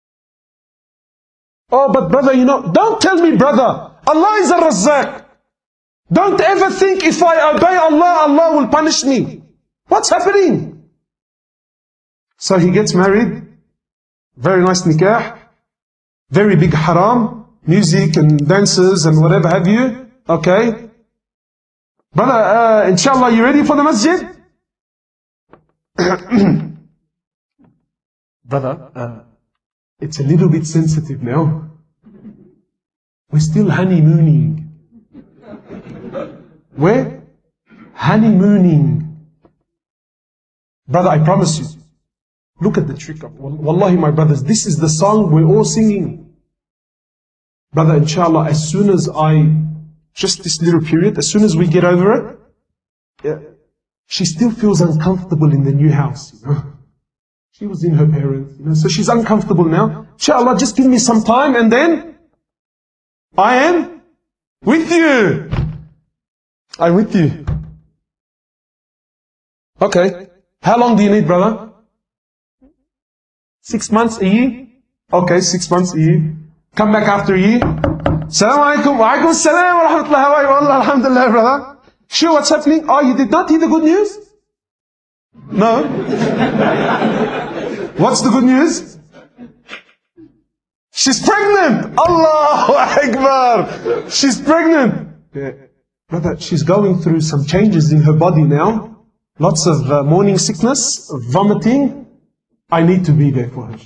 Oh, but brother, don't tell me, brother. Allah is a Razzaq. Don't ever think if I obey Allah, Allah will punish me. What's happening? So he gets married. Very nice nikah. Very big haram. Music and dances and whatever have you. Okay. Brother, inshallah, you ready for the masjid? Brother, it's a little bit sensitive now. We're still honeymooning. We're honeymooning. Brother, I promise you. Look at the trick. Wallahi, my brothers, this is the song we're all singing. Brother, inshallah, as soon as just this little period, as soon as we get over it, she still feels uncomfortable in the new house. She was in her parents, so she's uncomfortable now. Inshallah, just give me some time and then I am with you. I'm with you. Okay. How long do you need, brother? 6 months, a year? Okay, 6 months, a year. Come back after a year. Assalamu alaikum. Wa alaikum assalam wa rahmatullahi wa barakatuh. Alhamdulillah, brother. Sure, what's happening? Oh, you did not hear the good news? No. What's the good news? She's pregnant. Allahu Akbar. She's pregnant. Yeah. Brother, she's going through some changes in her body now. Lots of morning sickness, vomiting. I need to be there for her.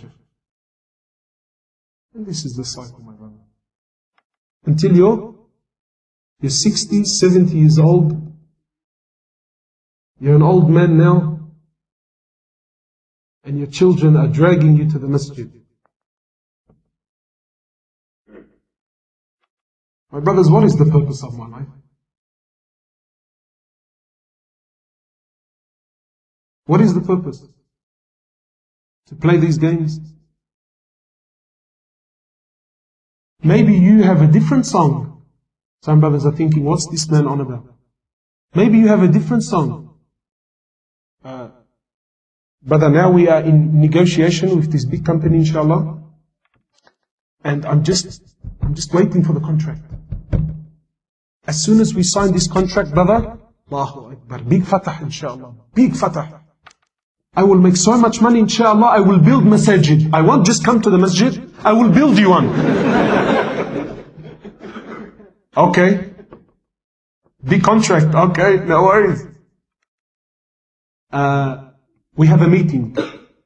And this is the cycle, my brother. Until you're 60, 70 years old. You're an old man now. And your children are dragging you to the masjid. My brothers, what is the purpose of my life? What is the purpose? To play these games? Maybe you have a different song. Some brothers are thinking, what's this man on about? Maybe you have a different song. Brother, now we are in negotiation with this big company, inshallah. And I'm just waiting for the contract. As soon as we sign this contract, brother, Allahu Akbar, big fatah, inshallah. Big fatah. I will make so much money, inshallah, I will build masajid. I won't just come to the masjid, I will build you one. Okay. Big contract, okay, no worries. We have a meeting.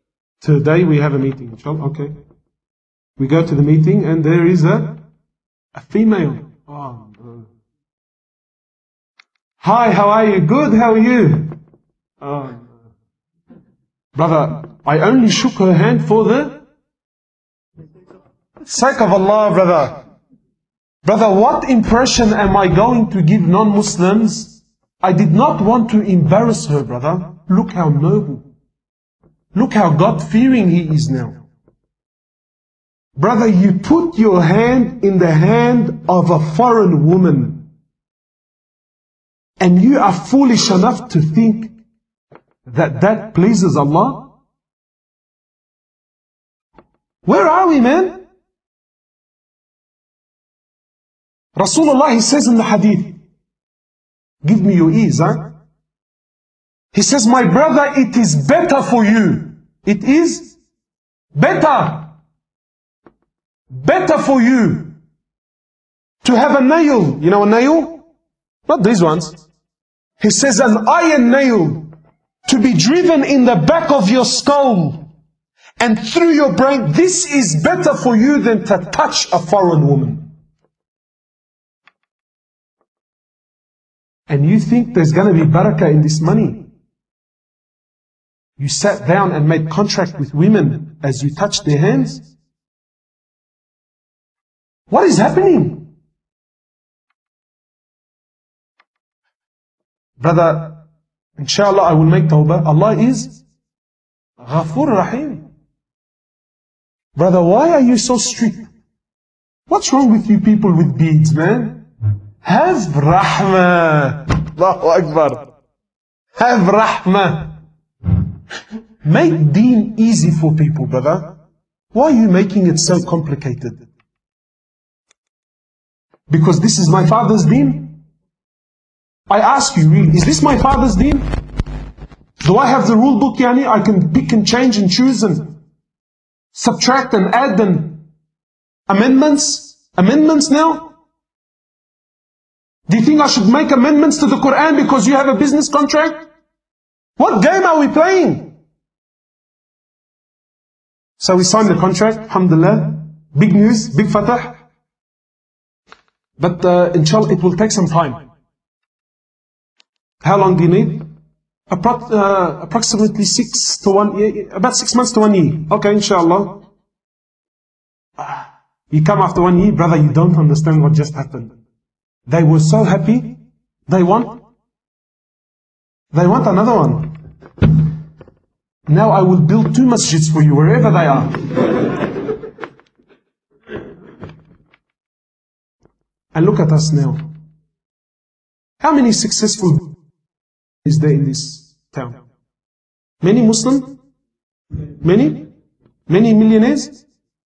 Today we have a meeting, inshallah, okay. We go to the meeting and there is a A female. Oh, no. Hi, how are you? Good, how are you? Oh, no. Brother, I only shook her hand for the sake of Allah, brother. Brother, what impression am I going to give non-Muslims? I did not want to embarrass her, brother. Look how noble. Look how God-fearing he is now. Brother, you put your hand in the hand of a foreign woman, and you are foolish enough to think that that pleases Allah? Where are we, man? Rasulullah, he says in the hadith, give me your ears, huh? He says, my brother, it is better for you. It is better for you to have a nail. You know a nail? Not these ones. He says an iron nail to be driven in the back of your skull and through your brain. This is better for you than to touch a foreign woman. And you think there's going to be barakah in this money? You sat down and made contract with women as you touched their hands? What is happening? Brother, inshallah I will make tawbah. Allah is Ghafur Rahim. Brother, why are you so strict? What's wrong with you people with beads, man? Have rahmah. Allahu Akbar. Have rahmah. Make deen easy for people, brother. Why are you making it so complicated? Because this is my father's deen? I ask you, really, is this my father's deen? Do I have the rule book, yani? I can pick and change and choose and subtract and add and amendments now? Do you think I should make amendments to the Quran because you have a business contract? What game are we playing? So we signed the contract, alhamdulillah. Big news, big fatah. But inshallah it will take some time. How long do you need? Approximately 6 to 1 year, about 6 months to 1 year. Okay, inshallah. You come after 1 year, brother, you don't understand what just happened. They were so happy, they want another one. Now I will build 2 masjids for you, wherever they are. And look at us now. How many successful is there in this town? Many Muslim? Many? Many millionaires?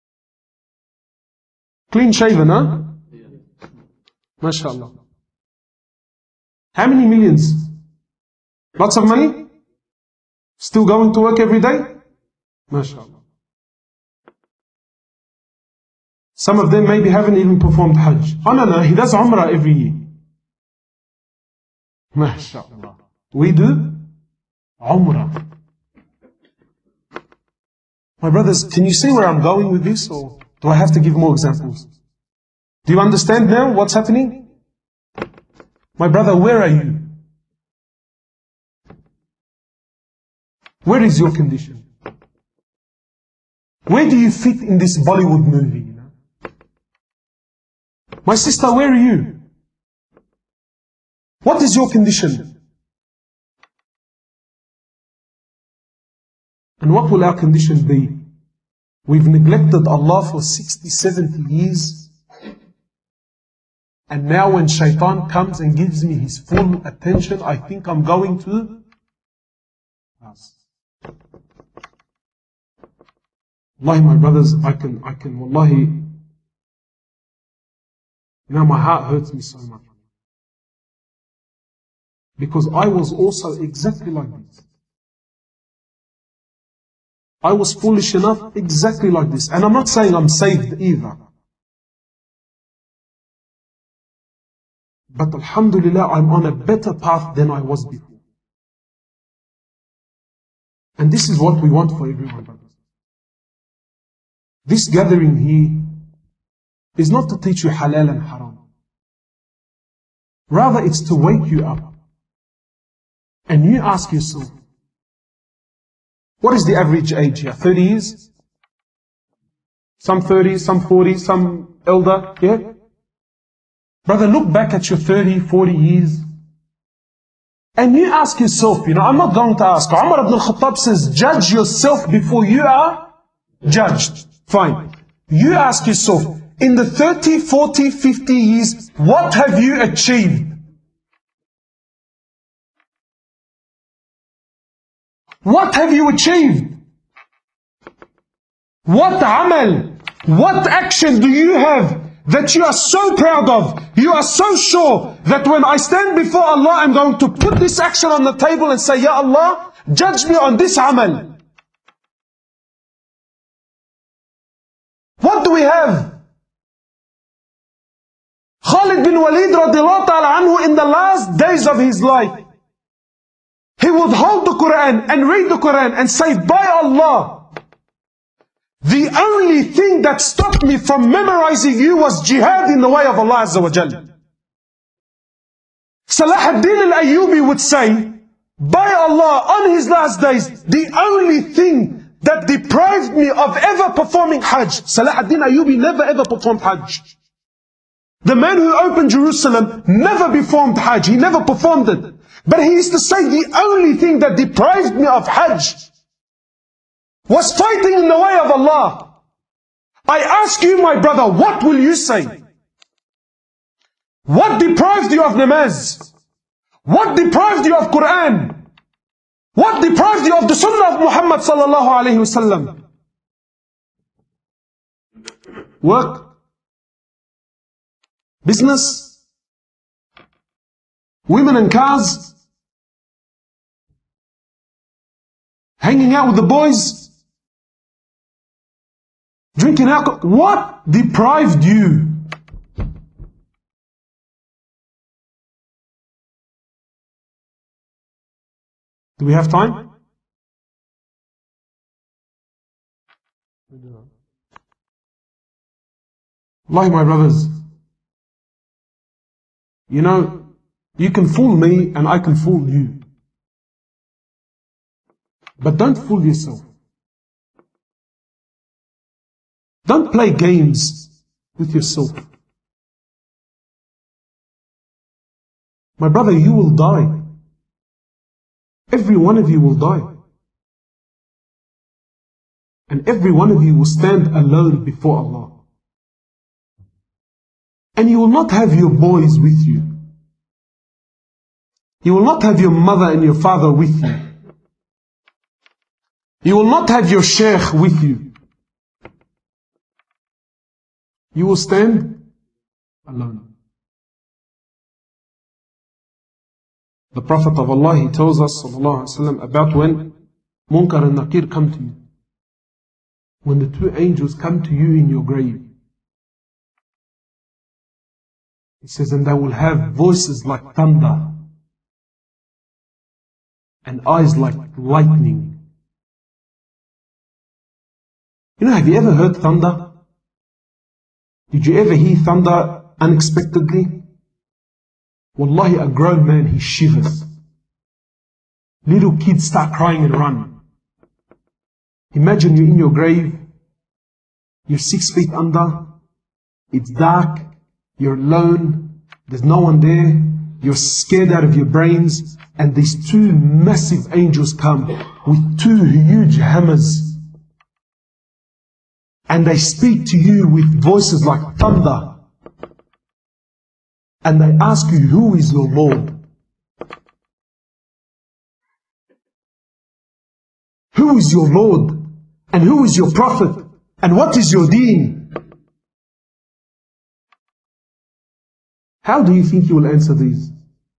Clean shaven, huh? MashaAllah. How many millions? Lots of money? Still going to work every day? MashaAllah. Some of them maybe haven't even performed Hajj. Oh no, he does Umrah every year. MashaAllah. We do Umrah. My brothers, can you see where I'm going with this, or do I have to give more examples? Do you understand now what's happening? My brother, where are you? Where is your condition? Where do you fit in this Bollywood movie? You know? My sister, where are you? What is your condition? And what will our condition be? We've neglected Allah for 60, 70 years. And now when shaitan comes and gives me his full attention, I think I'm going to ask. Wallahi, my brothers, I can, wallahi, now my heart hurts me so much. Because I was also exactly like this. I was foolish enough exactly like this. And I'm not saying I'm saved either. But alhamdulillah, I'm on a better path than I was before. And this is what we want for everyone, brothers. This gathering here, is not to teach you halal and haram. Rather, it's to wake you up. And you ask yourself, what is the average age here? 30 years? Some 30, some 40, some elder, yeah? Brother, look back at your 30, 40 years. And you ask yourself, I'm not going to ask. Umar ibn al-Khattab says, judge yourself before you are judged. Fine. You ask yourself, in the 30, 40, 50 years, what have you achieved? What have you achieved? What amal, what action do you have that you are so proud of? You are so sure that when I stand before Allah, I'm going to put this action on the table and say, Ya Allah, judge me on this amal. What do we have? Khalid bin Walid radiallahu ta'ala anhu, in the last days of his life, he would hold the Quran and read the Quran and say, by Allah, the only thing that stopped me from memorizing you was jihad in the way of Allah Azza wa Jal. Salah ad-Din al-Ayyubi would say, by Allah, on his last days, the only thing that deprived me of ever performing Hajj. Salah ad-Din Ayyubi never ever performed Hajj. The man who opened Jerusalem never performed Hajj. He never performed it. But he used to say, the only thing that deprived me of Hajj was fighting in the way of Allah. I ask you, my brother, what will you say? What deprived you of namaz? What deprived you of Quran? What deprived you of the Sunnah of Muhammad sallallahu alayhi wasallam? Work? Business? Women and cars? Hanging out with the boys? Drinking alcohol? What deprived you? Do we have time? Wallahi, my brothers, you can fool me and I can fool you. But don't fool yourself. Don't play games with yourself. My brother, you will die. Every one of you will die. And every one of you will stand alone before Allah. And you will not have your boys with you. You will not have your mother and your father with you. You will not have your sheikh with you. You will stand alone. The Prophet of Allah, he tells us, sallallahu alaihi wasallam, about when Munkar and Nakir come to you. When the two angels come to you in your grave. He says, and they will have voices like thunder and eyes like lightning. Have you ever heard thunder? Did you ever hear thunder unexpectedly? Wallahi, a grown man, he shivers. Little kids start crying and run. Imagine you're in your grave, you're 6 feet under, it's dark, you're alone, there's no one there, you're scared out of your brains, and these two massive angels come with two huge hammers. And they speak to you with voices like thunder. And they ask you, who is your Lord? Who is your Lord? And who is your Prophet? And what is your deen? How do you think you will answer these?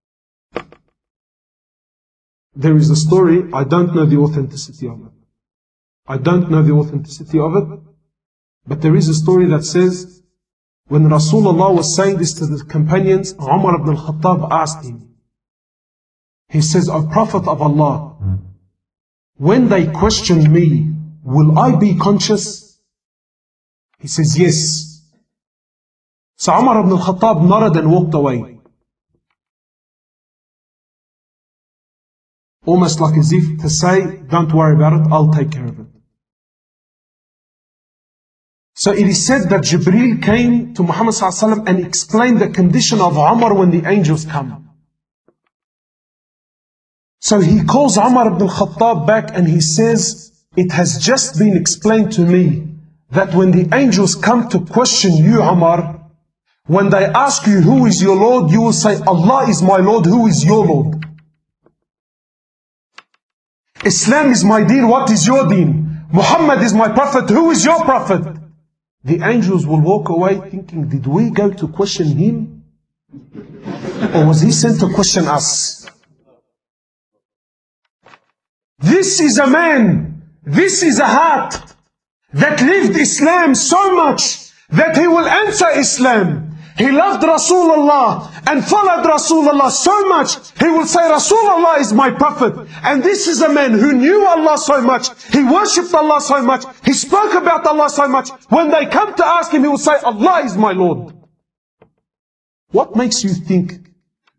There is a story, I don't know the authenticity of it. I don't know the authenticity of it. But there is a story that says, when Rasulullah was saying this to the companions, Umar ibn al-Khattab asked him. He says, O Prophet of Allah, when they question me, will I be conscious? He says, yes. So Umar ibn al-Khattab nodded and walked away. Almost like as if to say, don't worry about it, I'll take care of it. So it is said that Jibreel came to Muhammad ﷺ and explained the condition of Umar when the angels come. So he calls Umar ibn al-Khattab back and he says, it has just been explained to me that when the angels come to question you, Umar, when they ask you who is your Lord, you will say, Allah is my Lord, who is your Lord? Islam is my deen, what is your deen? Muhammad is my prophet, who is your prophet? The angels will walk away thinking, did we go to question him? Or was he sent to question us? This is a man, this is a heart that lived Islam so much that he will answer Islam. He loved Rasulullah and followed Rasulullah so much, he will say, Rasulullah is my prophet. And this is a man who knew Allah so much, he worshipped Allah so much, he spoke about Allah so much. When they come to ask him, he will say, Allah is my Lord. What makes you think?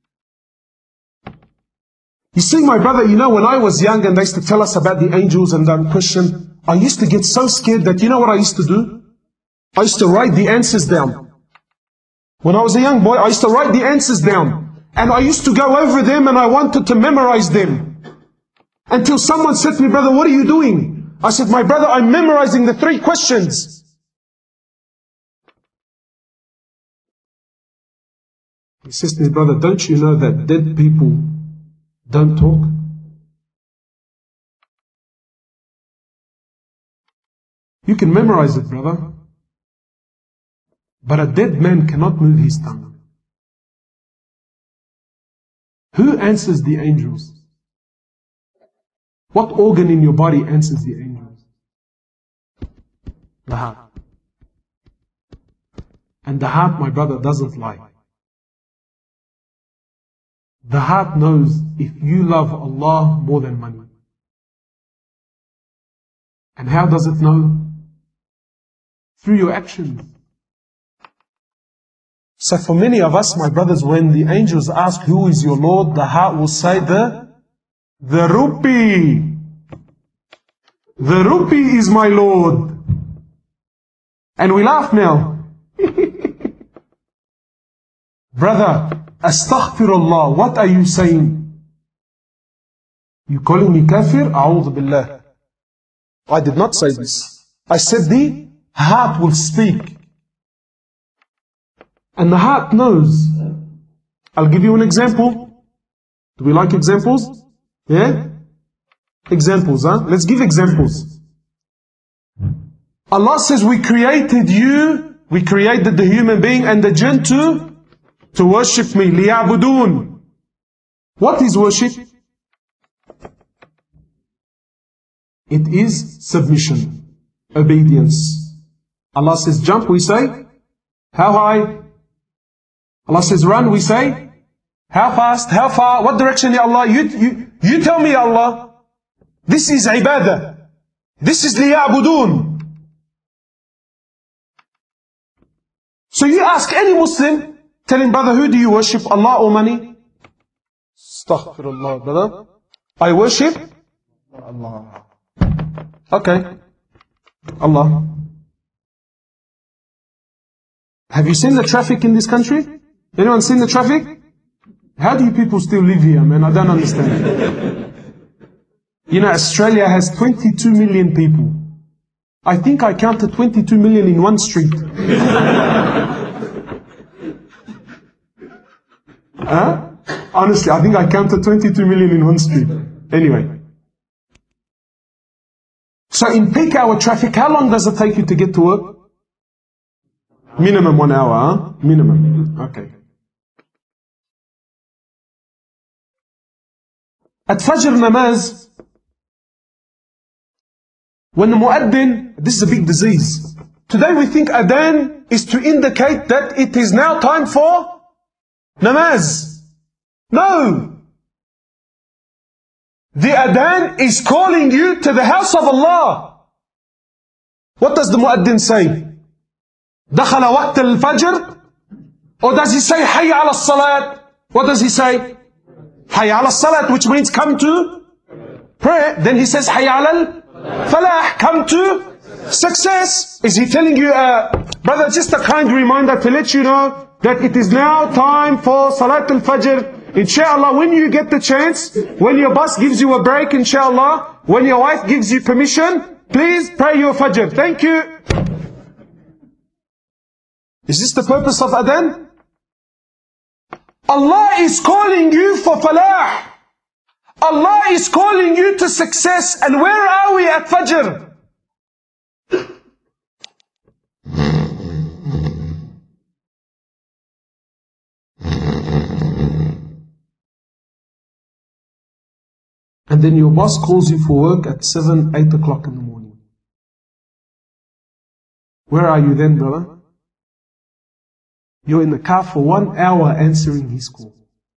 You see, my brother, you know, when I was young and they used to tell us about the angels and the question, I used to get so scared that, you know what I used to do? I used to write the answers down. When I was a young boy, I used to write the answers down. And I used to go over them and I wanted to memorize them. Until someone said to me, brother, what are you doing? I said, my brother, I'm memorizing the 3 questions. He says to me, brother, don't you know that dead people don't talk? You can memorize it, brother. But a dead man cannot move his tongue. Who answers the angels? What organ in your body answers the angels? The heart. And the heart, my brother, doesn't lie. The heart knows if you love Allah more than money. And how does it know? Through your actions. So for many of us, my brothers, when the angels ask, who is your Lord? The heart will say, the rupee. The rupee is my Lord. And we laugh now. Brother, astaghfirullah, what are you saying? You calling me kafir? A'udhu billah. I did not say this. I said the heart will speak. And the heart knows. I'll give you an example. Do we like examples? Yeah? Examples, huh? Let's give examples. Allah says we created you, we created the human being and the jinn to worship me. لِيَعْبُدُونَ. What is worship? It is submission, obedience. Allah says jump, we say, how high? Allah says run, we say, how fast, how far, what direction, Ya Allah? You tell me, Ya Allah. This is ibadah. This is liya'budun. So you ask any Muslim, tell him, brother, who do you worship, Allah or money? Astaghfirullah, brother. I worship Allah. Okay. Allah. Have you seen the traffic in this country? Anyone seen the traffic? How do you people still live here, man? I don't understand. You know, Australia has 22 million people. I think I counted 22 million in one street. Huh? Honestly, I think I counted 22 million in one street. Anyway. So in peak hour traffic, how long does it take you to get to work? Minimum 1 hour, huh? Minimum. Okay. At Fajr namaz, when the muaddin, this is a big disease. Today we think adhan is to indicate that it is now time for namaz. No! The adhan is calling you to the house of Allah. What does the muaddin say? دخل وقت الفجر Or does he say Hayya ala salat? What does he say? Hayya ala salat, which means come to prayer. Then he says Hayya ala falah, come to success. Is he telling you, brother, just a kind reminder to let you know that it is now time for Salat al-Fajr. Inshallah, when you get the chance, when your boss gives you a break, inshallah, when your wife gives you permission, please pray your Fajr. Thank you. Is this the purpose of Adhan? Allah is calling you for falah. Allah is calling you to success. And where are we at Fajr? And then your boss calls you for work at 7, 8 o'clock in the morning. Where are you then, brother? You're in the car for 1 hour answering his call.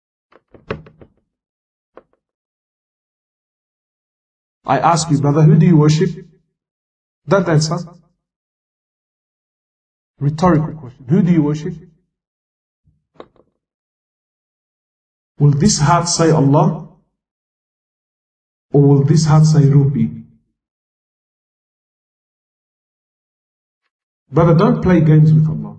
I ask you, brother, who do you worship? Don't answer. Rhetorical question. Who do you worship? Will this heart say Allah? Or will this heart say Rubi? Brother, don't play games with Allah.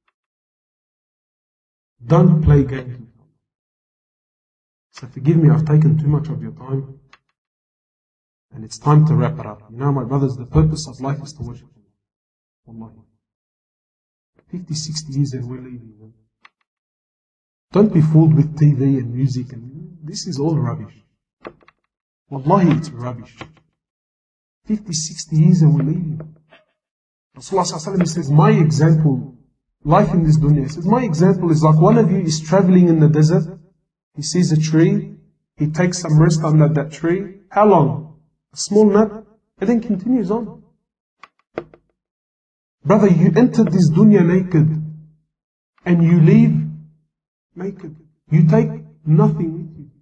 Don't play games with Allah. So forgive me, I've taken too much of your time. And it's time to wrap it up. You know, my brothers, the purpose of life is to worship Allah. Wallahi. 50, 60 years and we're leaving. Man. Don't be fooled with TV and music. And this is all rubbish. Wallahi, it's rubbish. 50, 60 years and we're leaving. Rasulullah says, my example, life in this dunya, he says, my example is like one of you is traveling in the desert. He sees a tree. He takes some rest under that tree. How long? A small nap. And then continues on. Brother, you entered this dunya naked. And you leave naked. You take nothing with you.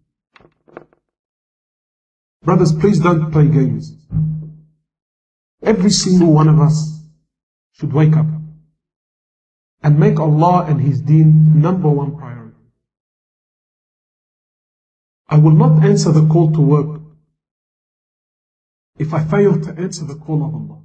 Brothers, please don't play games. Every single one of us should wake up and make Allah and His deen number one priority. I will not answer the call to work if I fail to answer the call of Allah.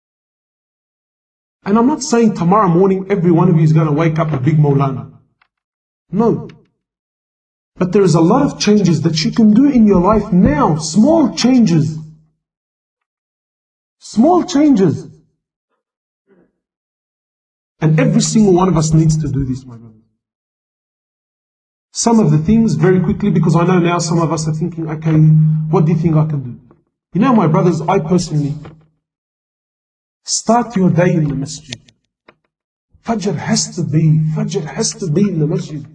And I'm not saying tomorrow morning every one of you is going to wake up a big Maulana. No. But there is a lot of changes that you can do in your life now. Small changes. Small changes. And every single one of us needs to do this, my brother. Some of the things very quickly, because I know now some of us are thinking, okay, what do you think I can do? You know, my brothers, I personally start your day in the masjid. Fajr has to be in the masjid.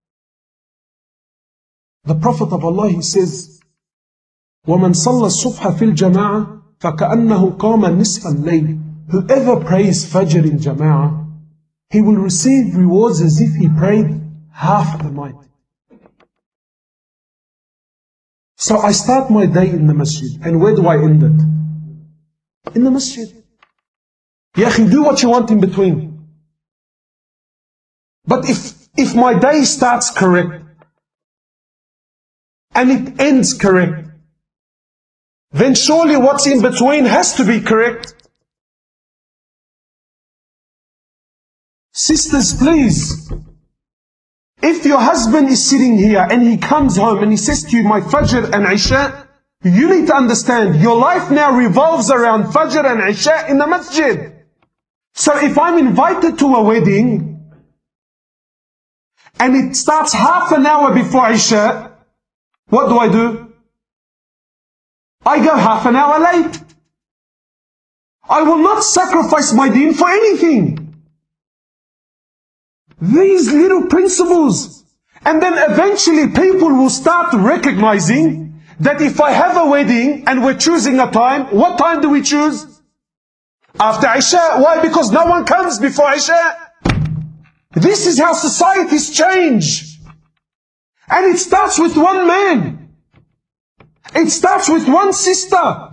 The Prophet of Allah, he says, وَمَنْ صَلَّى الصُّبْحَ فِي الْجَمَاعَةِ فَكَأَنَّهُ قَامَ نِصْفَ اللَّيْلِ. Whoever prays Fajr in Jama'ah, he will receive rewards as if he prayed half the night. So I start my day in the masjid. And where do I end it? In the masjid. Ya akhi, do what you want in between. But if my day starts correct, and it ends correct, then surely what's in between has to be correct. Sisters, please, if your husband is sitting here and he comes home and he says to you, my Fajr and Isha, you need to understand, your life now revolves around Fajr and Isha in the masjid. So if I'm invited to a wedding, and it starts half an hour before Isha, what do? I go half an hour late. I will not sacrifice my deen for anything. These little principles. And then eventually people will start recognizing that if I have a wedding and we're choosing a time, what time do we choose? After Isha. Why? Because no one comes before Isha. This is how societies change. And it starts with one man. It starts with one sister.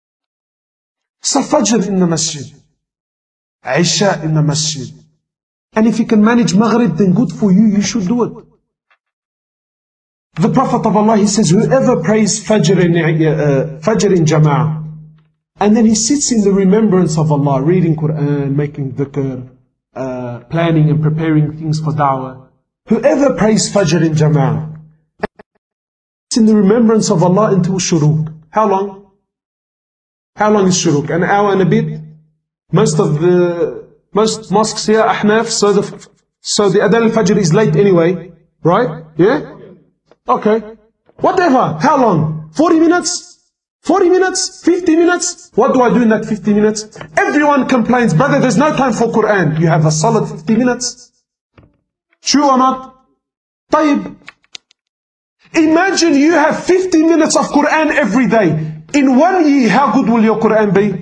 So Fajr in the masjid. Isha in the masjid. And if you can manage Maghrib, then good for you, you should do it. The Prophet of Allah, he says, whoever prays Fajr in Jama'ah, and then he sits in the remembrance of Allah, reading Quran, making dhikr, planning and preparing things for da'wah. Whoever prays Fajr in Jama'ah, it's in the remembrance of Allah until Shuruq. How long? How long is Shuruq? An hour and a bit? Most mosques here, Ahnaf, so the Adhan al-Fajr is late anyway, right? Yeah? Okay. Whatever. How long? 40 minutes? 40 minutes? 50 minutes? What do I do in that 50 minutes? Everyone complains, brother, there's no time for Quran. You have a solid 50 minutes? True or not? طيب. Imagine you have 50 minutes of Quran every day. In 1 year, how good will your Quran be?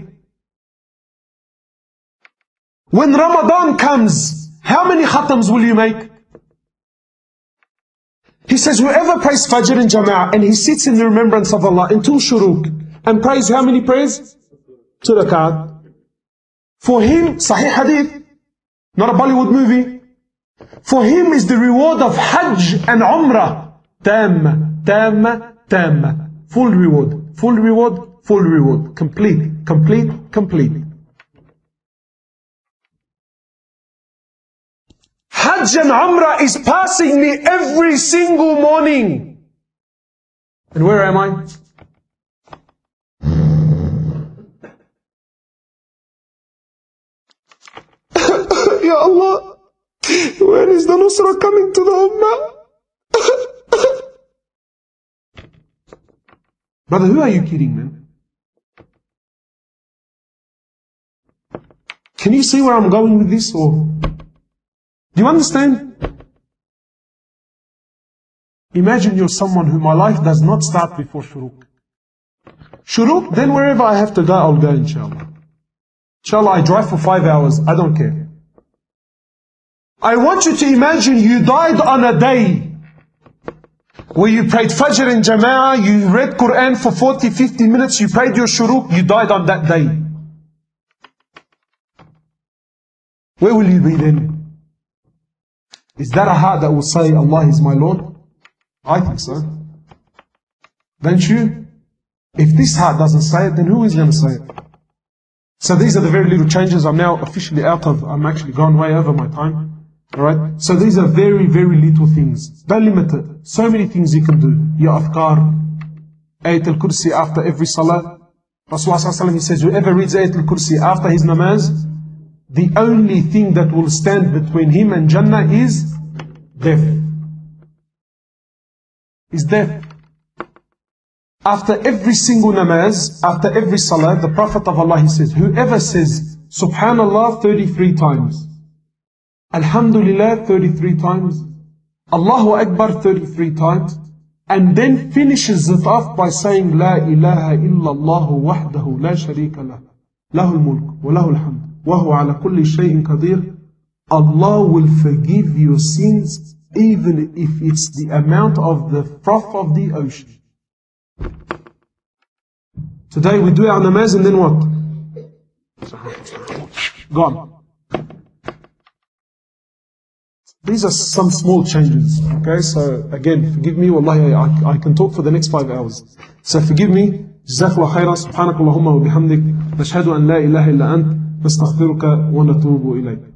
When Ramadan comes, how many khatams will you make? He says, whoever prays Fajr in Jama'ah and he sits in the remembrance of Allah until Shuruq and prays how many prayers? 2 rakat. For him, Sahih Hadith, not a Bollywood movie. For him is the reward of Hajj and Umrah. Tam. Full reward. Full reward. Full reward. Complete. Hajj and Umrah is passing me every single morning. And where am I? Ya Allah, when is the Nusra coming to the Ummah? Brother, who are you kidding, man? Can you see where I'm going with this? Or do you understand? Imagine you're someone who my life does not start before Shuruq. Shuruq, then wherever I have to go, I'll go, inshallah. Inshallah, I drive for 5 hours, I don't care. I want you to imagine you died on a day where you prayed Fajr in Jama'ah, you read Quran for 40, 50 minutes, you prayed your Shuruq, you died on that day. Where will you be then? Is that a heart that will say, Allah is my Lord? I think so. Don't you? If this heart doesn't say it, then who is going to say it? So these are the very little changes. I'm now officially I'm actually gone way over my time. Alright? So these are very, very little things. Don't limit it. So many things you can do. Ya Adhkar, Ayat al-Kursi after every salah. Rasulullah he says, whoever reads Ayat al-Kursi after his namaz, the only thing that will stand between him and Jannah is death. Is death. After every single namaz, after every salah, the Prophet of Allah, he says, whoever says Subhanallah 33 times, Alhamdulillah 33 times, Allahu Akbar 33 times, and then finishes it off by saying La ilaha illallah wahdahu la sharika lah, lahul mulk wa lahul hamd. وَهُوَ عَلَى كُلِّ شَيْءٍ قَدِيرٍ. Allah will forgive your sins even if it's the amount of the froth of the ocean. Today we do our namaz and then what? Gone. These are some small changes. Okay, so again, forgive me, wallahi, I can talk for the next 5 hours. So forgive me. Jazakallah khairan. Subhanakallahumma wa bihamdik. Nashhadu an la ilaha illa ant. نستغفرك ونتوب إليك.